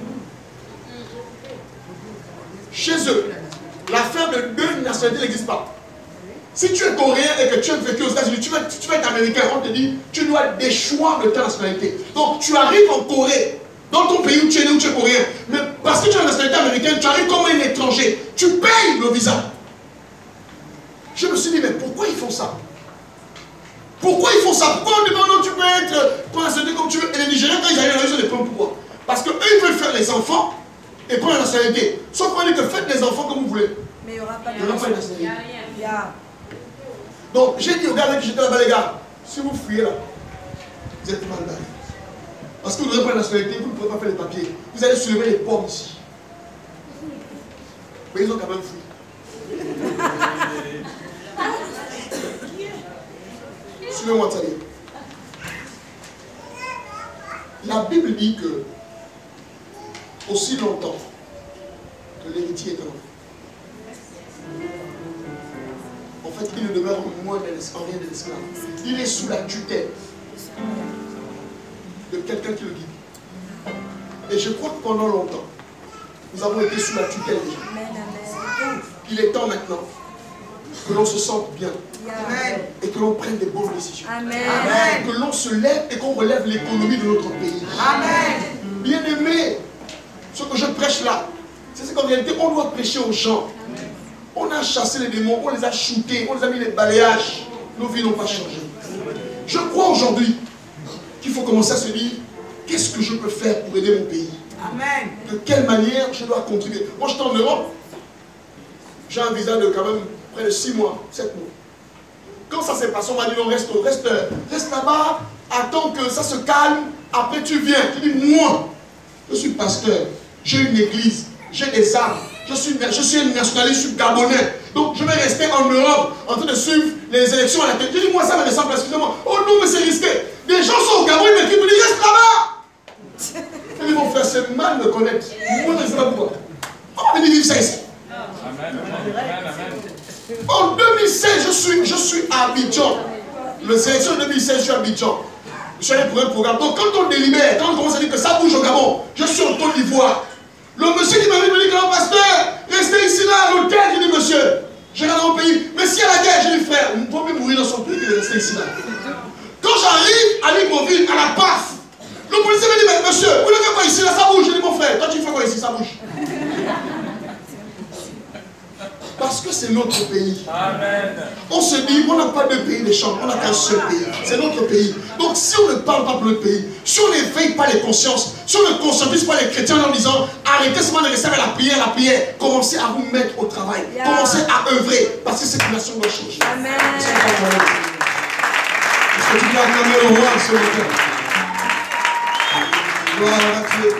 Chez eux, l'affaire de 2 nationalités n'existe pas. Si tu es coréen et que tu as vécu aux États-Unis, tu vas être américain, on te dit, tu dois déchoir de ta nationalité. Donc tu arrives en Corée, dans ton pays où tu es né, où tu es coréen, mais parce que tu as la nationalité américaine, tu arrives comme un étranger, tu payes le visa. Je me suis dit, mais pourquoi ils font ça? Pourquoi ils font ça? Pourquoi on dit, non, tu peux être pour la nationalité comme tu veux? Et les Nigériens, quand ils arrivent, ils ont des problèmes. Pourquoi? Parce qu'eux, ils veulent faire les enfants et prendre la nationalité. Sauf qu'on dit que faites les enfants comme vous voulez. Mais il n'y aura pas de nationalité. Yeah. Donc j'ai dit aux gars avec qui j'étais là-bas, les gars, si vous fuyez là, vous êtes mal barrés. Parce que vous n'aurez pas la nationalité, vous ne pouvez pas faire les papiers. Vous allez soulever les pommes ici. Mais ils ont quand même fui. Suivez-moi, Thalie. La Bible dit que aussi longtemps que l'héritier est un enfant, en fait, il ne demeure en rien de l'esclave. Il est sous la tutelle de quelqu'un qui le guide. Et je crois que pendant longtemps, nous avons été sous la tutelle des gens. Il est temps maintenant que l'on se sente bien. Amen. Et que l'on prenne des bonnes décisions. Amen. Que l'on se lève et qu'on relève l'économie de notre pays. Amen. Bien aimé, ce que je prêche là, c'est qu'en réalité, on doit prêcher aux gens. On a chassé les démons, on les a shootés, on les a mis les balayages. nos vies n'ont pas changé. Je crois aujourd'hui qu'il faut commencer à se dire, qu'est-ce que je peux faire pour aider mon pays? Amen. De quelle manière je dois contribuer? Moi, j'étais en Europe. J'ai un visa de quand même près de 6 mois, 7 mois. Quand ça s'est passé, on m'a dit, non, reste là-bas, attends que ça se calme, après tu viens. Je dis, moi, je suis pasteur, j'ai une église, j'ai des armes, je suis un nationaliste, je suis gabonais. Donc je vais rester en Europe en train de suivre les élections à la tête. Je dis, moi, ça me ressemble, excusez-moi. Oh non, mais c'est risqué. Des gens sont au Gabon, ils me disent, reste là-bas. Je dis, mon frère, c'est mal me connaître. Moi, je ne sais pas pourquoi. Comment venir vivre ça ici? En 2016, je suis à Abidjan. Le sélection de 2016, je suis à Abidjan. Je suis allé pour un programme. Donc quand on délibère, quand on commence à dire que ça bouge au Gabon, je suis en Côte d'Ivoire. Le monsieur qui m'a dit, grand pasteur, restez ici là, à l'hôtel. Je dis, monsieur, je rentre dans mon pays. Mais s'il y a la guerre, je dis, frère, vous pouvez mourir dans son pays que de rester ici là. Quand j'arrive à Libreville, à la PAF, le policier me dit, mais monsieur, vous ne faites pas ici là, ça bouge. Je dis, mon frère, toi tu fais quoi ici, ça bouge. Parce que c'est notre pays. Amen. On se dit, on n'a pas de pays d'échange, on n'a qu'un seul pays. C'est notre pays. Donc si on ne parle pas pour notre pays, si on n'éveille pas les consciences, si on ne conscientise pas les chrétiens en disant, arrêtez seulement de rester à la prière, commencez à vous mettre au travail, commencez à œuvrer, parce que cette nation doit changer. Amen. Est-ce que tu peux acclamer le roi ce matin? Gloire à Dieu.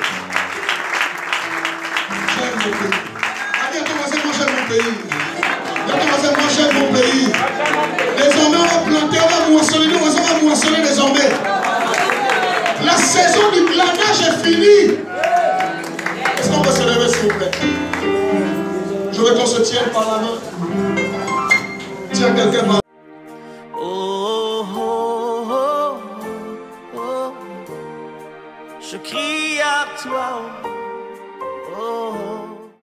J'aime mon pays. J'aime mon pays. Moi j'aime mon pays. Désormais on va planter, on va moissonner, nous on va moissonner désormais. La saison du planage est finie. Est-ce qu'on peut se lever s'il vous plaît? Je veux qu'on se tienne par la main. Tiens quelqu'un par la main. Oh, oh, oh, oh, oh. Je crie à toi.